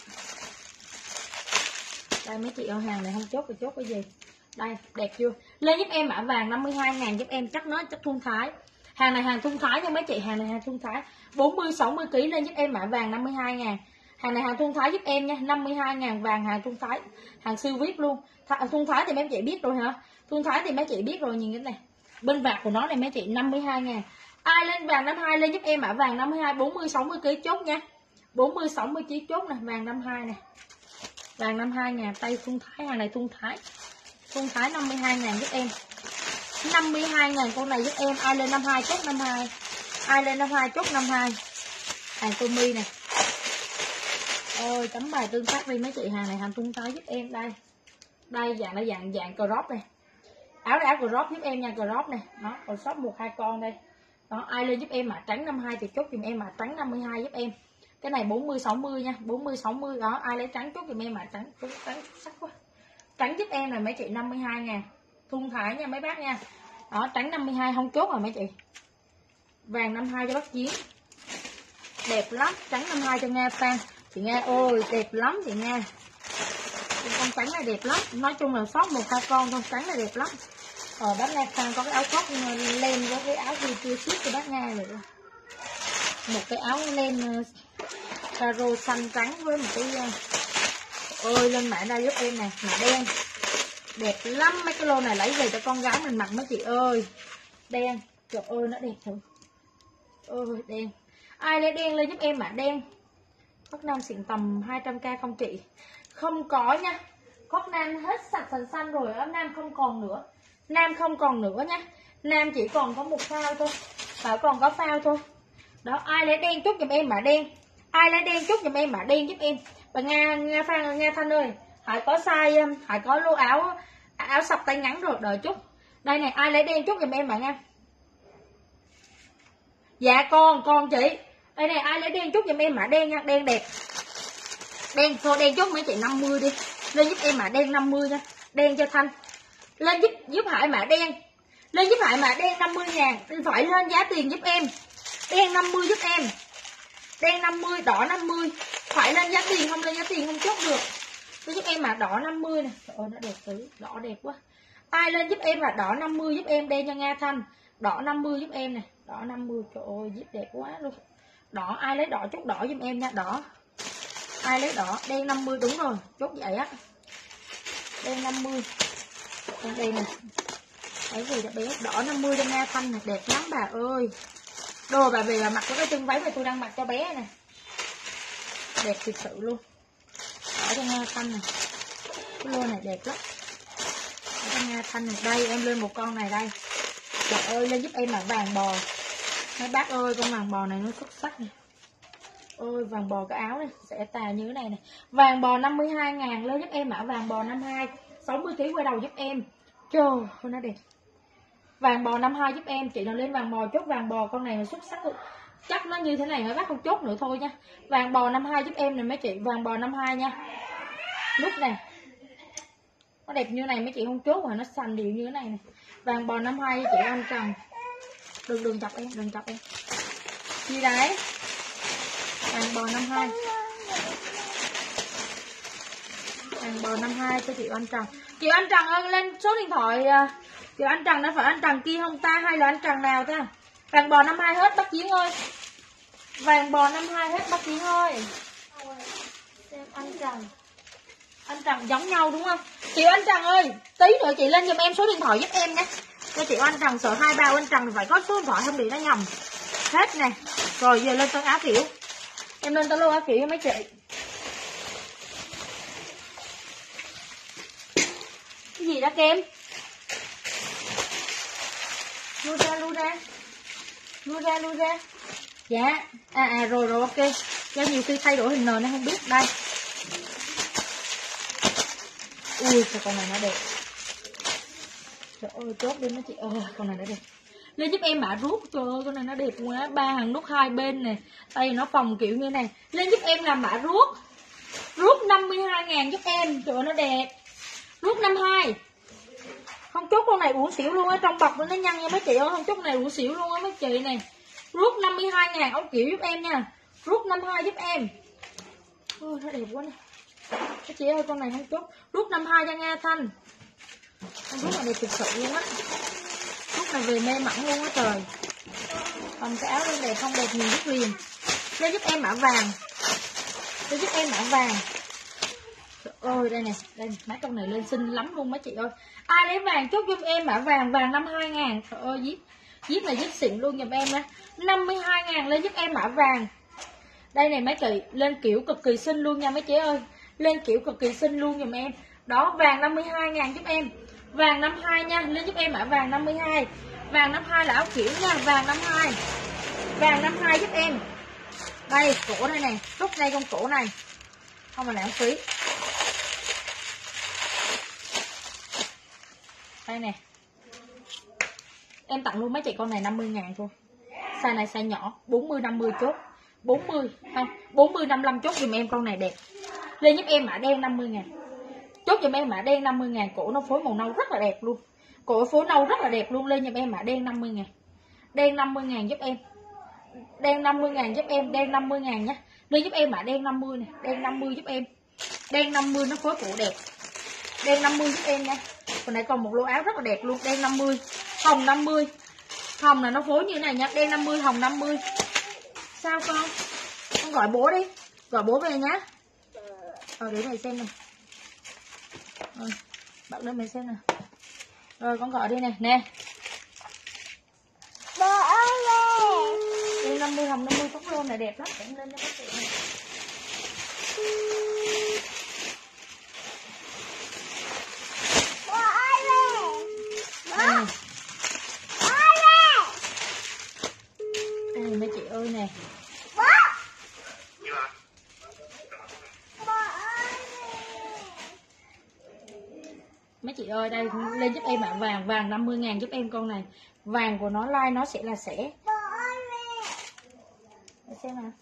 Đây mấy chị ơi, hàng này không chốt thì chốt cái gì. Đây, đẹp chưa? Lên giúp em mã vàng 52.000 giúp em, chắc nó chắc thun thái. Hàng này hàng thun thái nha mấy chị, hàng này hàng thun thái. 40 60 kg lên giúp em mã vàng 52.000. Hàng này hàng thun thái giúp em nha, 52.000 vàng hàng thun thái. Hàng siêu VIP luôn. Thun thái thì mấy chị biết rồi hả? Thun thái thì mấy chị biết rồi, nhìn cái này. Bên vạt của nó này mấy chị 52.000. Ai lên vàng 52 lên giúp em mã vàng 52 40 60 kg chốt nha. 40 60 kg chốt nè, vàng 52 nè. Vàng 52.000, tay thun thái, hàng này thun thái. Thun thái 52.000 giúp em. 52.000 con này giúp em. Ai lên 52 chốt 52. Ai lên 52 chốt 52. Hàng Tommy nè. Ôi chấm bài tương tác đi mấy chị, hàng này hàng thun thái giúp em. Đây. Đây dạng là dạng crop này. Áo là áo crop giúp em nha, crop này. Đó, còn shop 1 2 con đây. Đó, ai lên giúp em mã trắng 52 thì chốt giùm em mã trắng 52 giúp em. Cái này 40 60 nha, 40 60 đó, ai lấy trắng chốt giùm em mã trắng, trắng sắc quá. Trắng giúp em là mấy chị 52.000. Thun thái nha mấy bác nha. Đó, trắng 52 không chốt rồi mấy chị. Vàng 52 cho bác Chiến. Đẹp lắm, trắng 52 cho Nga Phan. Chị Nga ơi, đẹp lắm chị Nga. Con trắng này đẹp lắm, nói chung là sót 1 2 con thôi, trắng này đẹp lắm. Bác Nga Phan có cái áo khoác len với cái áo chưa ship cho bác Nga rồi. Một cái áo len caro xanh trắng với một cái ơi lên mã đây giúp em nè, mã đen đẹp lắm. Mấy cái lô này lấy về cho con gái mình mặc mấy chị ơi. Đen, trời ơi nó đẹp thử. Ôi đen. Ai lấy đen lên giúp em mã đen. Khoác nam xịn tầm 200k không chị? Không có nha. Khoác nam hết sạch phần xanh rồi đó, nam không còn nữa. Nam không còn nữa nha. Nam chỉ còn có một phao thôi. Và còn có phao thôi. Đó, ai lấy đen chốt giùm em mã đen. Ai lấy đen chốt giùm em mã đen giúp em. Và Nga Thanh ơi, Hải có size, Hải có lô áo sọc tay ngắn rồi, đợi chút. Đây này, ai lấy đen chút giùm em bạn nha. Dạ con chị. Đây này, ai lấy đen chút giùm em mã đen nha, đen đẹp. Đen thôi, đen chút mấy chị 50 đi. Lên giúp em mã đen 50 nha. Đen cho Thanh. Lên giúp Hải mã đen. Lên giúp Hải mã đen 50.000. Phải lên giá tiền giúp em. Đen 50 giúp em. Đen 50, đỏ 50. Phải lên giá tiền, không lên giá tiền không chốt được. Lên giúp em mã đỏ 50 nè. Trời ơi nó đẹp tử, đỏ đẹp quá. Ai lên giúp em là đỏ 50 giúp em, đen cho Nga Thanh. Đỏ 50 giúp em nè. Đỏ 50, trời ơi zip đẹp quá luôn. Đỏ, ai lấy đỏ chốt đỏ giúp em nha, đỏ. Ai lấy đỏ, đen 50 đúng rồi, chốt vậy á. Đen 50. Đây nè. Đấy gì cho bé, đỏ 50 cho Nga Thanh nè, đẹp lắm bà ơi. Đồ bà về bà mặc cái chân váy mà tôi đang mặc cho bé nè. Đẹp thực sự luôn. Đỏ cho Nga Thanh nè. Cái lô này đẹp lắm. Đỏ cho Nga Thanh này, đây em lên một con này đây. Trời ơi lên giúp em là vàng bò. Mấy bác ơi con vàng bò này nó xuất sắc nè. Ôi vàng bò cái áo này sẽ tà như thế này nè. Vàng bò 52.000 lên giúp em mã vàng bò 52, 60kg quay đầu giúp em. Trời ơi nó đẹp. Vàng bò 52 giúp em, chị nào lên vàng bò chốt vàng bò con này là xuất sắc luôn. Chắc nó như thế này mấy bác không chốt nữa thôi nha. Vàng bò 52 giúp em này mấy chị, vàng bò 52 nha. Lúc nè. Nó đẹp như này mấy chị không chốt mà nó xanh đều như thế này nè. Vàng bò 52 chị Anh Trần. Đừng chọc em, đừng chọc em. Gì đấy? Vàng bò 52. Vàng bò 52 cho chị Anh Trần. Chị Anh Trần ơi lên số điện thoại. Chị Anh Trần nó phải anh Trần kia không ta, hay là anh Trần nào ta? Vàng bò 52 hết bác Chiến ơi. Vàng bò 52 hết bác Chiến ơi. Xem anh Trần. Anh Trần giống nhau đúng không? Chị Anh Trần ơi, tí nữa chị lên giùm em số điện thoại giúp em nhé. Cho chị Anh Trần sợ 23 anh Trần phải có số điện thoại không bị nó nhầm. Hết nè. Rồi giờ lên tân áo kiểu. Em lên tân lô áo kiểu cho mấy chị. Cái gì đó kem? Lui ra. Dạ. Rồi ok. Do nhiều khi thay đổi hình nền nó không biết. Đây. Ui sao con này nó đẹp. Trời ơi chốt đi mấy chị ơi, con này nó đẹp. Lên giúp em mã rút, trời ơi con này nó đẹp quá. 3 hàng nút hai bên nè. Tay nó phòng kiểu như này. Lên giúp em làm mã rút. Rút 52.000 giúp em. Trời ơi nó đẹp. Rút 52. Không chốt con này uổng xỉu luôn á, trong bọc nó nhăn nha mấy chị ơi, không chốt này uổng xỉu luôn á mấy chị này. Rút 52.000 áo kiểu giúp em nha. Rút 52 giúp em. Ôi nó đẹp quá nè. Mấy chị ơi con này không chốt. Rút 52 cho Nga Thanh. Con rút này đẹp thực sự luôn á. Rút này về mê mẩn luôn á trời. Còn cái áo lên đẹp không đẹp nhìn rút liền. Lên giúp em mã vàng. Lên giúp em mã vàng. Trời ơi đây nè, đây mấy con này lên xinh lắm luôn mấy chị ơi. Ai lấy vàng chốt giúp em mã vàng, vàng 52.000. Trời ơi zip này zip xịn luôn giùm em nha. 52.000 lên giúp em mã vàng. Đây này mấy chị, lên kiểu cực kỳ xinh luôn nha mấy chị ơi. Lên kiểu cực kỳ xinh luôn giùm em. Đó vàng 52.000 giúp em. Vàng 52 nha, lên giúp em mã vàng 52. Vàng 52 là áo kiểu nha, vàng 52. Vàng 52 giúp em. Đây, cổ đây nè, rút đây con cổ này. Không mà lãng phí. Đây nè. Em tặng luôn mấy chị con này 50.000 thôi. Size này size nhỏ, 40 50 chốt. 40 không, 40 55 chốt giùm em con này đẹp. Lên giúp em mã đen 50.000. Chốt giùm em mã đen 50.000, cổ nó phối màu nâu rất là đẹp luôn. Cổ phối nâu rất là đẹp luôn, lên giùm em mã đen 50.000. Đen 50.000 giúp em. Đen 50.000 giúp em, đen 50.000 nhá. Lên giúp em mã đen 50 nè, đen 50 giúp em. Đen 50 nó phối cổ đẹp. Đen 50 giúp em nha. Còn này còn một lô áo rất là đẹp luôn, đen 50, hồng 50. Hồng là nó phối như thế này nha, đen 50, hồng 50. Sao con gọi bố đi. Gọi bố về nhá. Để mày xem nè. Bạn lên mày xem nè. Rồi con gọi đi nè. Nè. Bố ơi nè. Đen 50, hồng 50 phóc lô này đẹp lắm. Để em lên cho các chị này. Bố ơi nè. Đây. Bố ơi nè. Đây mấy chị ơi nè. Bố. Bố ơi nè. Mấy chị ơi, đây lên giúp em ạ. Vàng 50.000 giúp em con này. Vàng của nó like nó sẽ là sẻ. Bố ơi mẹ. Để xem nào.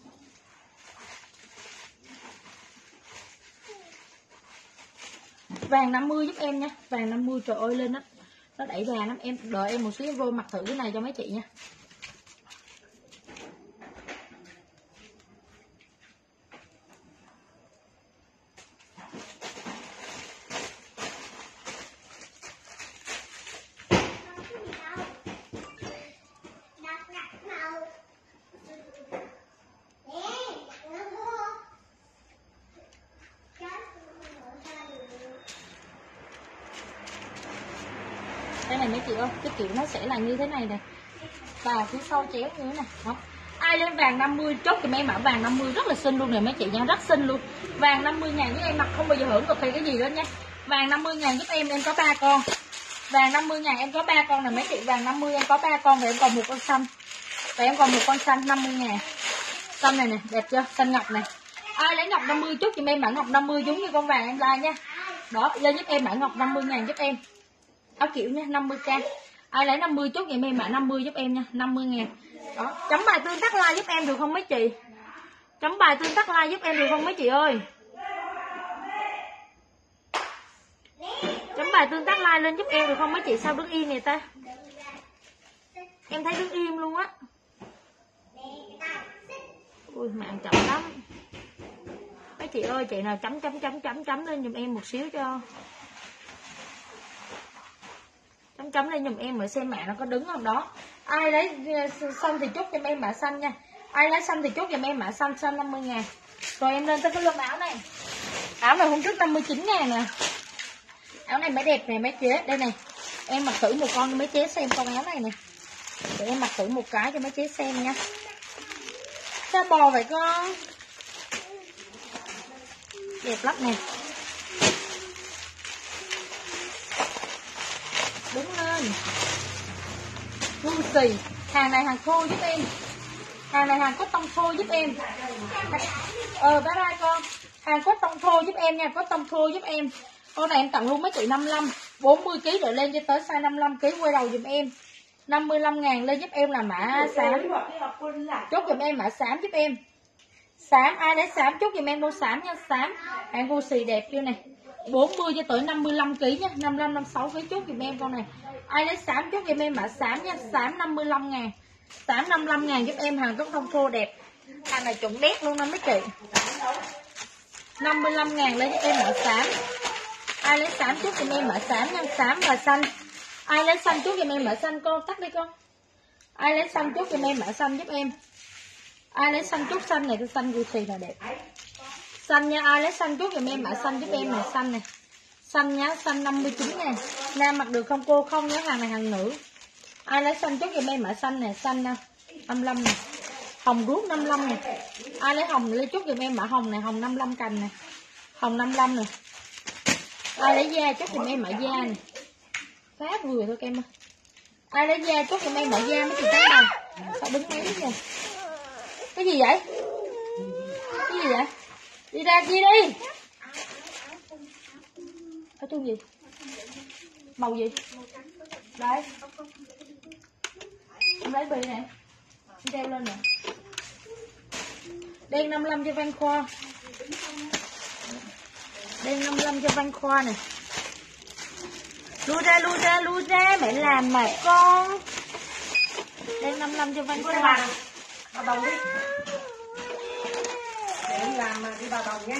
Vàng 50 giúp em nha. Vàng 50 trời ơi lên nó đẩy vàng lắm. Em đợi em một xíu vô mặc thử cái này cho mấy chị nha. Đây này mấy chị ơi, cái kiểu nó sẽ là như thế này nè. Và phía sau chéo như thế này. Đó. Ai lên vàng 50 chốt thì em bảo vàng 50 rất là xinh luôn nè mấy chị nha, rất xinh luôn. Vàng 50.000 với em mặc không bao giờ hưởng cực kỳ cái gì đó nha. Vàng 50.000 giúp em có 3 con. Vàng 50.000 em có 3 con nè mấy chị, vàng 50 em có 3 con và em còn một con xanh. Và em còn một con xanh 50.000. Xanh này nè, đẹp chưa? Xanh ngọc này. Ai lấy ngọc 50 chút thì em bảo ngọc 50 giống như con vàng em like nha. Đó, lên giúp em bảo ngọc 50.000 giúp em. Áo kiểu nha, 50k. Ai lấy 50 chút thì em bảo 50 giúp em nha, 50.000. Đó, chấm bài tương tác like giúp em được không mấy chị? Chấm bài tương tác like giúp em được không mấy chị ơi? Chấm bài tương tác like lên giúp em được không mấy chị? Sao đứng im này ta? Em thấy đứng im luôn á. Ui mạng chậm lắm. Mấy chị ơi, chị nào chấm lên giùm em một xíu cho. Chấm lên giùm em mà xem mẹ nó có đứng không đó. Ai lấy xanh thì chốt cho em mã xanh nha. Ai lấy xanh thì chốt cho em mã xanh 50.000. Rồi em lên tới cái lưng áo này. Áo này hôm trước 59.000 nè. Áo này mới đẹp nè mấy chế. Đây này. Em mặc thử một con cho mấy chế xem con áo này nè. Để em mặc thử một cái cho mấy chế xem nha. Sao bò vậy con? Đẹp lắm nè. Đứng lên. Lucy. Hàng này hàng khô giúp em. Hàng này hàng cotton thô giúp em. Bye bye con. Hàng cotton thô giúp em nha. Cotton thô giúp em. Con này em tặng luôn mấy chị 55. 40kg rồi lên cho tới size 55kg quay đầu dùm em. 55.000 lên giúp em là mã xám. Chốt dùm em mã xám giúp em. Xám, ai lấy xám chốt dùm em mua xám nha. Xám. Hàng Gucci đẹp chưa này. 40 cho tới 55kg nha. 55, 56kg chốt dùm em con này. Ai lấy xám chốt dùm em mã xám nha. Xám 55.000. Xám 55.000 giúp em, hàng rất thông thô đẹp. Hàng này chuẩn đét luôn đó mấy chị. 55.000 lấy giúp em mã xám. Ai lấy xám chốt dùm em mã xám nha. Xám và xanh. Ai lấy xanh chốt dùm em mã xanh con, tắt đi con. Ai lấy xanh chốt dùm em mã xanh giúp em. Ai lấy xanh chốt xanh này, cái xanh Gucci là đẹp. Xanh nha, ai lấy xanh chốt dùm em mã xanh giúp em này, xanh này. Xanh nhá, xanh 59.000. Nam mặc được không cô? Không nhá, hàng này hàng nữ. Ai lấy xanh chốt dùm em mã xanh này, xanh nè, 55 này. Hồng rút 55 này. Ai lấy hồng lấy chốt dùm em mã hồng này, hồng 55 cành này. Hồng 55 này. Ai lấy da chốt dùm em mã da này. Khá vừa thôi em ơi. Ai lấy da chốt dùm em mã da mấy chị thấy đâu. Sao đứng mấy vậy? Cái gì vậy? Cái gì vậy? Đi ra kia đi. Ở chung gì? Màu gì? Đấy. Em lấy bì này. Em đeo lên nè. Đen 55 cho Văn Khoa. Đen 55 cho Văn Khoa nè. Lui ra, mẹ làm mà con. Đen 55 cho Văn Khoa. Vào đồng đi. Để em làm mà đi vào đồng nha.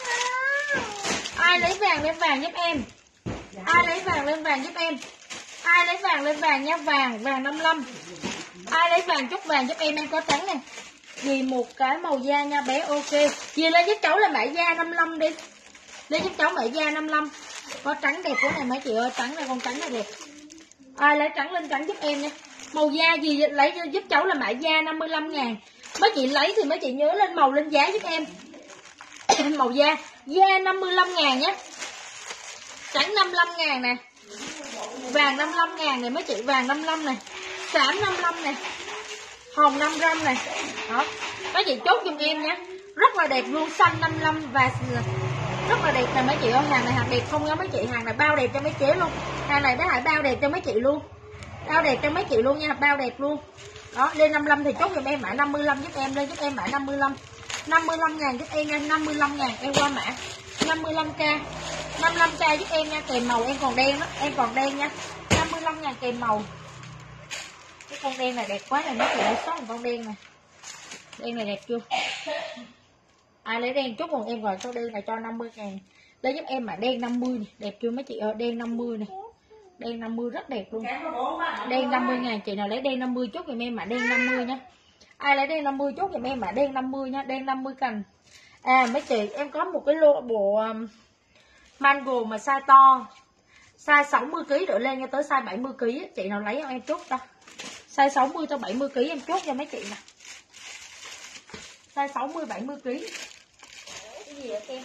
Ai lấy vàng lên vàng giúp em. Ai lấy vàng lên vàng giúp em. Ai lấy vàng lên vàng nha, vàng 55. Ai lấy vàng chút vàng giúp em có trắng nè. Vì một cái màu da nha bé, ok. Vì lên giúp cháu là mã da 55 đi. Lên giúp cháu mã da 55. Có trắng đẹp của này mấy chị ơi, trắng này con trắng này đẹp. Ai lấy trắng lên trắng giúp em nha. Màu da gì lấy giúp cháu là mã da 55.000. Mấy chị lấy thì mấy chị nhớ lên màu lên giá giúp em. Màu da 55.000 nhé. Trắng 55.000 nè. Vàng 55.000 này mấy chị, vàng 55 này. Xám 55 này. Hồng 500 này. Đó. Mấy chị chốt giùm em nha. rất là đẹp luôn, xanh 55 và rất là đẹp nè mấy chị ơi. Hàng này hàng đẹp không nha mấy chị, hàng này bao đẹp cho mấy chế luôn. Hàng này bé Hải bao đẹp cho mấy chị luôn, bao đẹp cho mấy chị luôn nha, bao đẹp luôn. Đó, lên 55 thì chốt giùm em mã 55 giúp em, lên giúp em mã 55. 55.000 giúp em nha, 55.000 em qua mã 55k. 55k giúp em nha, kèm màu em còn đen đó, em còn đen nha. 55.000 kèm màu. Cái con đen này đẹp quá này mấy chị ơi, sót một con đen này. Đen này đẹp chưa? Ai lấy đen chốt còn em gọi số đen này cho 50.000. Lấy giúp em mã đen 50 này, đẹp chưa mấy chị ơi, đen 50 này. Đen 50 rất đẹp luôn. Đen 50.000, chị nào lấy đen 50 chốt giùm em mã đen 50 nha. Ai lấy đen 50 chốt giùm em mã đen 50 nha, đen 50 cành. À mấy chị, em có một cái lô bộ mango mà size to, size 60 kg trở lên cho tới size 70 kg, chị nào lấy em chốt ta. Size 60 tới 70 kg em chốt cho mấy chị nè. Size 60 70 kg. Cái gì vậy em?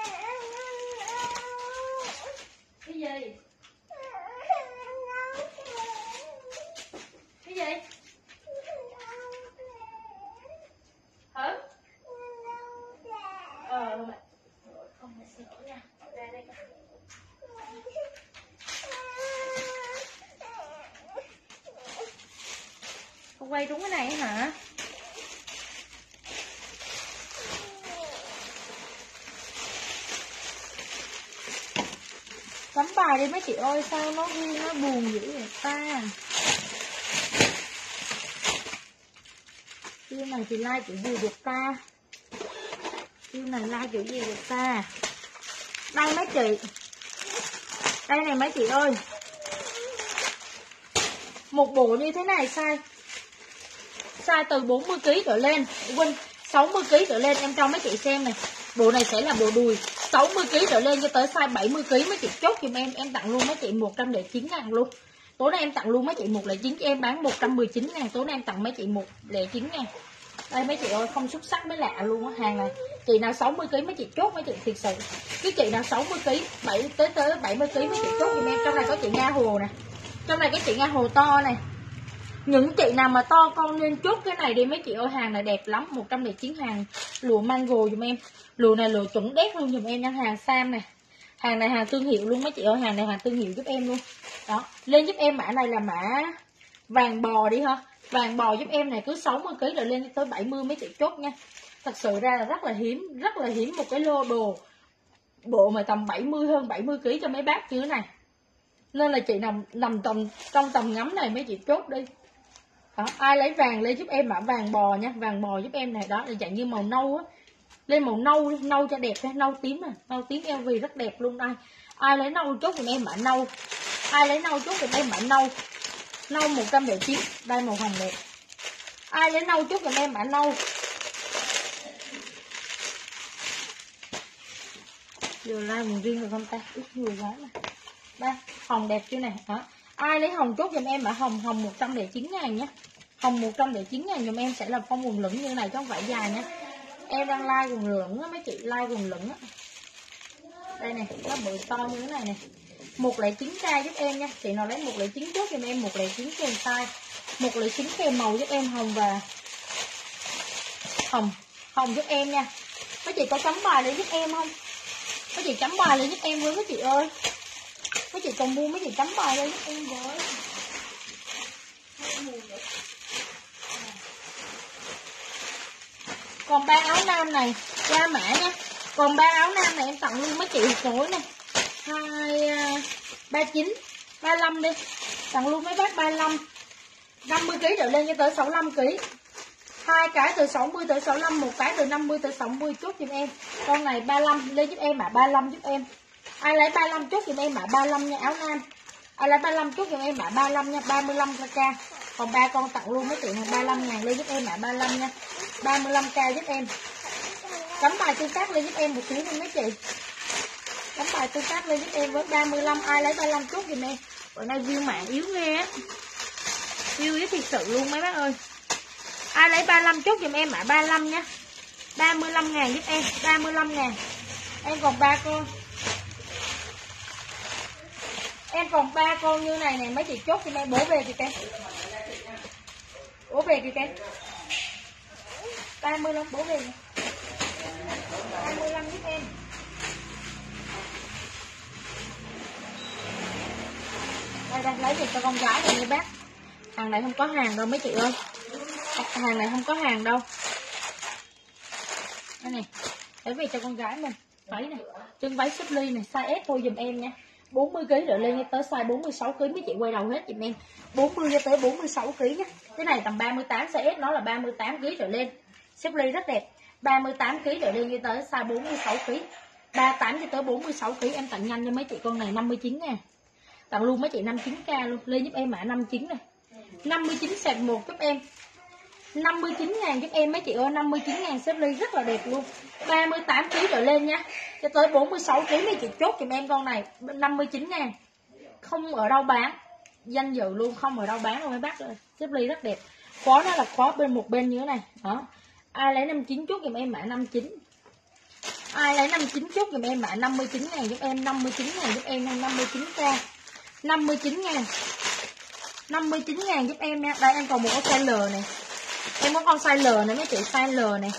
Cái gì? Cái gì? Hả? Không phải xin lỗi nha. Ra đây coi. Con quay đúng cái này hả? Chấm bài đi mấy chị ơi, sao nó buồn dữ vậy ta. Tiêu này thì like kiểu gì được ta. Tiêu này like kiểu gì được ta. Đây mấy chị. Đây này mấy chị ơi. Một bộ như thế này size từ 40 kg trở lên, Win 60 kg trở lên em cho mấy chị xem này. Bộ này sẽ là bộ đùi 60 kg trở lên cho tới size 70 kg mấy chị chốt giùm em tặng luôn mấy chị 109.000 luôn. Tối nay em tặng luôn mấy chị 109 cho em bán 119.000, tối nay em tặng mấy chị 109.000. Đây mấy chị ơi, không xuất sắc mới lạ luôn á, hàng này. Chị nào 60 kg mấy chị chốt mấy chị thiệt sự. Cái chị nào 60 kg, 7 tới 70 kg mấy chị chốt giùm em. Trong này có chị Nga Hồ nè. Trong này cái chị Nga Hồ to này. Những chị nào mà to con nên chốt cái này đi mấy chị ơi, hàng này đẹp lắm, 109 hàng lụa mango dùm em. Lụa này lụa chuẩn đét luôn dùm em nha, hàng Sam này. Hàng này hàng thương hiệu luôn mấy chị ơi, hàng này hàng thương hiệu giúp em luôn. Đó, lên giúp em mã này là mã vàng bò đi ha. Vàng bò giúp em này cứ 60 kg rồi lên tới 70 mấy chị chốt nha. Thật sự ra là rất là hiếm một cái lô đồ bộ mà tầm 70 hơn 70 kg cho mấy bác chứ này. Nên là chị nằm trong tầm ngắm này mấy chị chốt đi. Đó, ai lấy vàng lên giúp em mã vàng bò nha, vàng bò giúp em này. Đó là dạng như màu nâu á. Lên màu nâu cho đẹp nha, nâu tím nè, nâu tím LV rất đẹp luôn đây. Ai lấy nâu chốt giùm em mã nâu. Ai lấy nâu chốt giùm em mã nâu. Nâu 109, đây màu hồng đẹp. Ai lấy nâu chốt giùm em mã nâu. Giờ like mình riêng được không ta? Ít người quá nè. Đây, hồng đẹp chưa nè. Đó. Ai lấy hồng chốt giùm em mã hồng, hồng 109.000 nhé. Hồng 109.000 giùm em sẽ là phong quần lửng như này chứ không phải dài nha. Em đang like quần lửng á mấy chị, like quần lửng á. Đây nè, nó bự to như thế này nè. 109k giúp em nha. Chị nào lấy 109 chốt giùm em 109 kèm size. 109 kèm màu giúp em hồng và hồng giúp em nha. Mấy chị có chấm bài để giúp em không? Mấy chị chấm bài lên giúp em với mấy chị ơi. Mấy chị còn mua mấy chị chấm bài lên giúp em với. Còn 3 áo nam này ra mã nha. Còn 3 áo nam này em tặng luôn mấy chị khối này. 2 39 35 đi. Tặng luôn mấy bác 35. 50 kg trở lên cho tới 65 kg. 2 cái từ 60 tới 65, một cái từ 50 tới 60 chốt giùm em. Con này 35 lên giúp em mã 35 giúp em. Ai lấy 35 chốt giùm em mã 35 nha, áo nam. Ai lấy 35 chốt giùm em mã 35 nha, 35k. Còn 3 con tặng luôn mấy chị này 35.000 lên giúp em mã 35 nha. 35k giúp em. Chấm bài tương tác lên giúp em một xíu đi mấy chị. Chấm bài tương tác lên giúp em với 35. Ai lấy 35 chốt giùm em. Bữa nay view mạng yếu ghê á. View yếu thiệt sự luôn mấy bác ơi. Ai lấy 35 chốt giùm em mã 35 nha. 35.000 giúp em, 35.000. Em còn 3 con. Em còn 3 con như này nè mấy chị chốt giùm em. Bố về kìa em. Bố về kìa em. 35 bố về nè. 35 giúp em. Đây lấy về cho con gái này nha bác. Hàng này không có hàng đâu mấy chị ơi. Hàng này không có hàng đâu. Đây này, lấy về cho con gái mình. Váy này, chân váy xếp ly này, size S thôi dùm em nha. 40 kg trở lên tới size 46 kg mấy chị quay đầu hết dùm em. 40 cho tới 46 kg nhé. Cái này tầm 38 size S, nó là 38 kg trở lên. Xếp ly rất đẹp. 38 kg trở lên tới size 46 kg. 38 cho tới 46 kg em tặng nhanh cho mấy chị con này 59 nha. Tặng luôn mấy chị 59k luôn. Lên giúp em mã 59 này. 59 sạc 1 giúp em. 59.000 giúp em mấy chị ơi, 59.000 xếp ly rất là đẹp luôn. 38 kg trở lên nha. Cho tới 46 kg mấy chị chốt giùm em con này 59.000. Không ở đâu bán. Danh dự luôn, không ở đâu bán đâu mấy bác ơi. Xếp ly rất đẹp. Khóa nó là khóa bên một bên như thế này. Đó. Ai lấy 59 chốt giùm em mã 59. Ai lấy 59 chốt giùm em mã 59.000 giúp em, 59.000 giúp em, 59k. 59.000. 59.000 giúp em nha. Đây em còn một cái size L này. Em có con size L này mấy chị, size L này.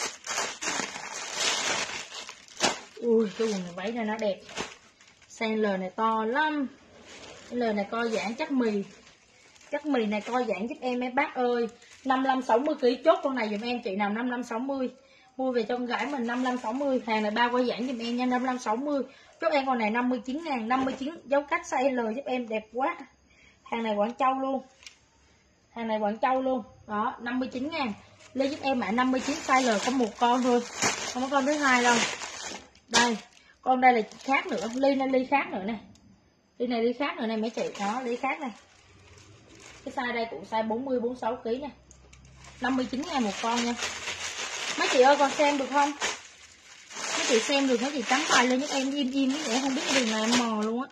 Ui cái quần này váy này nó đẹp. Size L này to lắm. L này co giãn chắc mì. Chắc mì này co giãn giúp em mấy bác ơi. 55-60 kg chốt con này dùm em chị nào 55-60. Mua về cho con gái mình 55-60. Hàng này bao co giãn dùm em nha 55-60. Chốt em con này 59.000. 59 dấu cách size L giúp em đẹp quá. Hàng này Quảng Châu luôn. Hàng này Quảng Châu luôn. Đó 59.000. Lên giúp em mã 59 size L có một con thôi. Không có con thứ hai đâu. Đây. Con đây là khác nữa. Ly này ly khác nữa này. Ly này ly khác nữa này mấy chị. Đó ly khác này. Cái size đây cũng size 40-46 kg này. 59.000 một con nha. Mấy chị ơi còn xem được không? Mấy chị xem được mấy chị trắng tay lên giúp em im im để không biết cái đường nào em mò luôn á.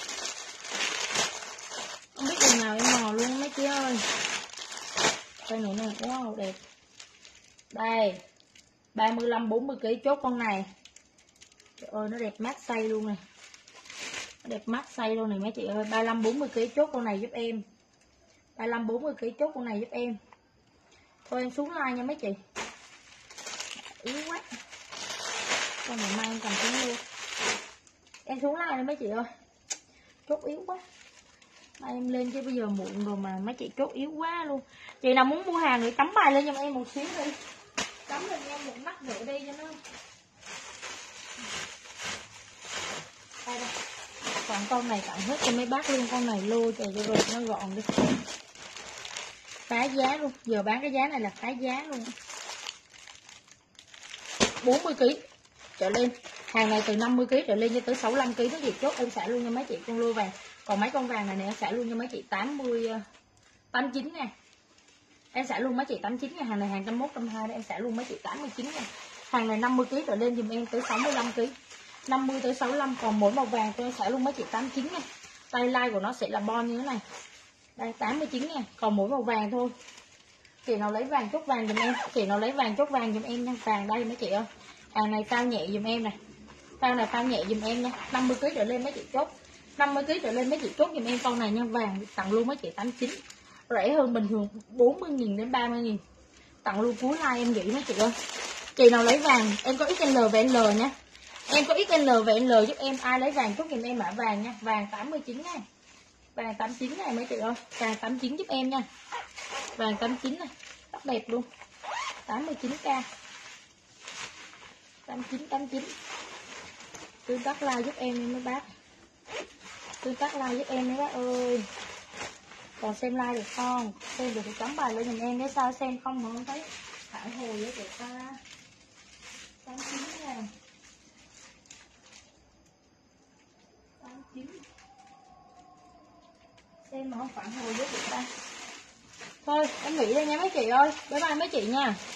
Không biết đường nào em mò luôn mấy chị ơi. Đây nữa nè, wow đẹp. Đây 35-40 kg chốt con này. Trời ơi nó đẹp mát xay luôn này. Nó đẹp mát xay luôn này mấy chị ơi. 35-40 kg chốt con này giúp em. 35-40 kg chốt con này giúp em. Thôi em xuống like nha mấy chị. Yếu quá. Con này mai em cầm xuống luôn. Em xuống like nha mấy chị ơi. Chốt yếu quá. Mai em lên chứ bây giờ muộn rồi mà mấy chị chốt yếu quá luôn. Chị nào muốn mua hàng thì cắm bài lên cho em một xíu đi. Cắm lên em một mắt nữa đi cho nó. Đây đây. Còn con này tặng hết cho mấy bác luôn. Con này lô trời rồi nó gọn đi. Phá giá luôn. Giờ bán cái giá này là phá giá luôn. 40 kg trở lên. Hàng này từ 50 kg trở lên cho tới 65 kg mấy chị chốt em xả luôn cho mấy chị con lô vàng. Còn mấy con vàng này nè em xả luôn cho mấy chị 89 ngàn. Em xả luôn mấy chị 89 ngàn. Hàng này hàng 101, 102 em xả luôn mấy chị 89 ngàn. Hàng này 50 kg trở lên dùm em tới 65 kg. 50 tới 65 còn mỗi màu vàng tôi em xả luôn mấy chị 89 ngàn. Tay like của nó sẽ là bon như thế này. Đây 89 ngàn. Còn mỗi màu vàng thôi. Chị nào lấy vàng chốt vàng dùm em. Chị nào lấy vàng chốt vàng dùm em nha. Vàng đây mấy chị ơi. Hàng này cao nhẹ dùm em này. Cao này cao nhẹ dùm em nha. 50 kg trở lên mấy chị chốt. 50 kg trở lên mấy chị chốt dùm em con này nha. Vàng tặng luôn mấy chị 89. Rẻ hơn bình thường 40.000 đến 30.000. Tặng luôn cuối like em nghĩ mấy chị ơi. Chị nào lấy vàng em có XL và L nha. Em có XL và L giúp em. Ai lấy vàng chốt dùm em mã vàng nha. Vàng 89 ngàn. Vàng 89 này mấy chị ơi. Vàng 89 giúp em nha. Vàng 89 này. Rất đẹp luôn. 89k. 89. Tương tác like giúp em nha mấy bác. Tương tác like giúp em mấy bác ơi. Còn xem like được không? Xem được thì cắm bài lên giùm em. Nếu sao xem không mà không thấy phản hồi với chị ta. 89 ngàn. 89. Xem mà không phản hồi với chị ta. Thôi em nghỉ đây nha mấy chị ơi. Bye bye mấy chị nha.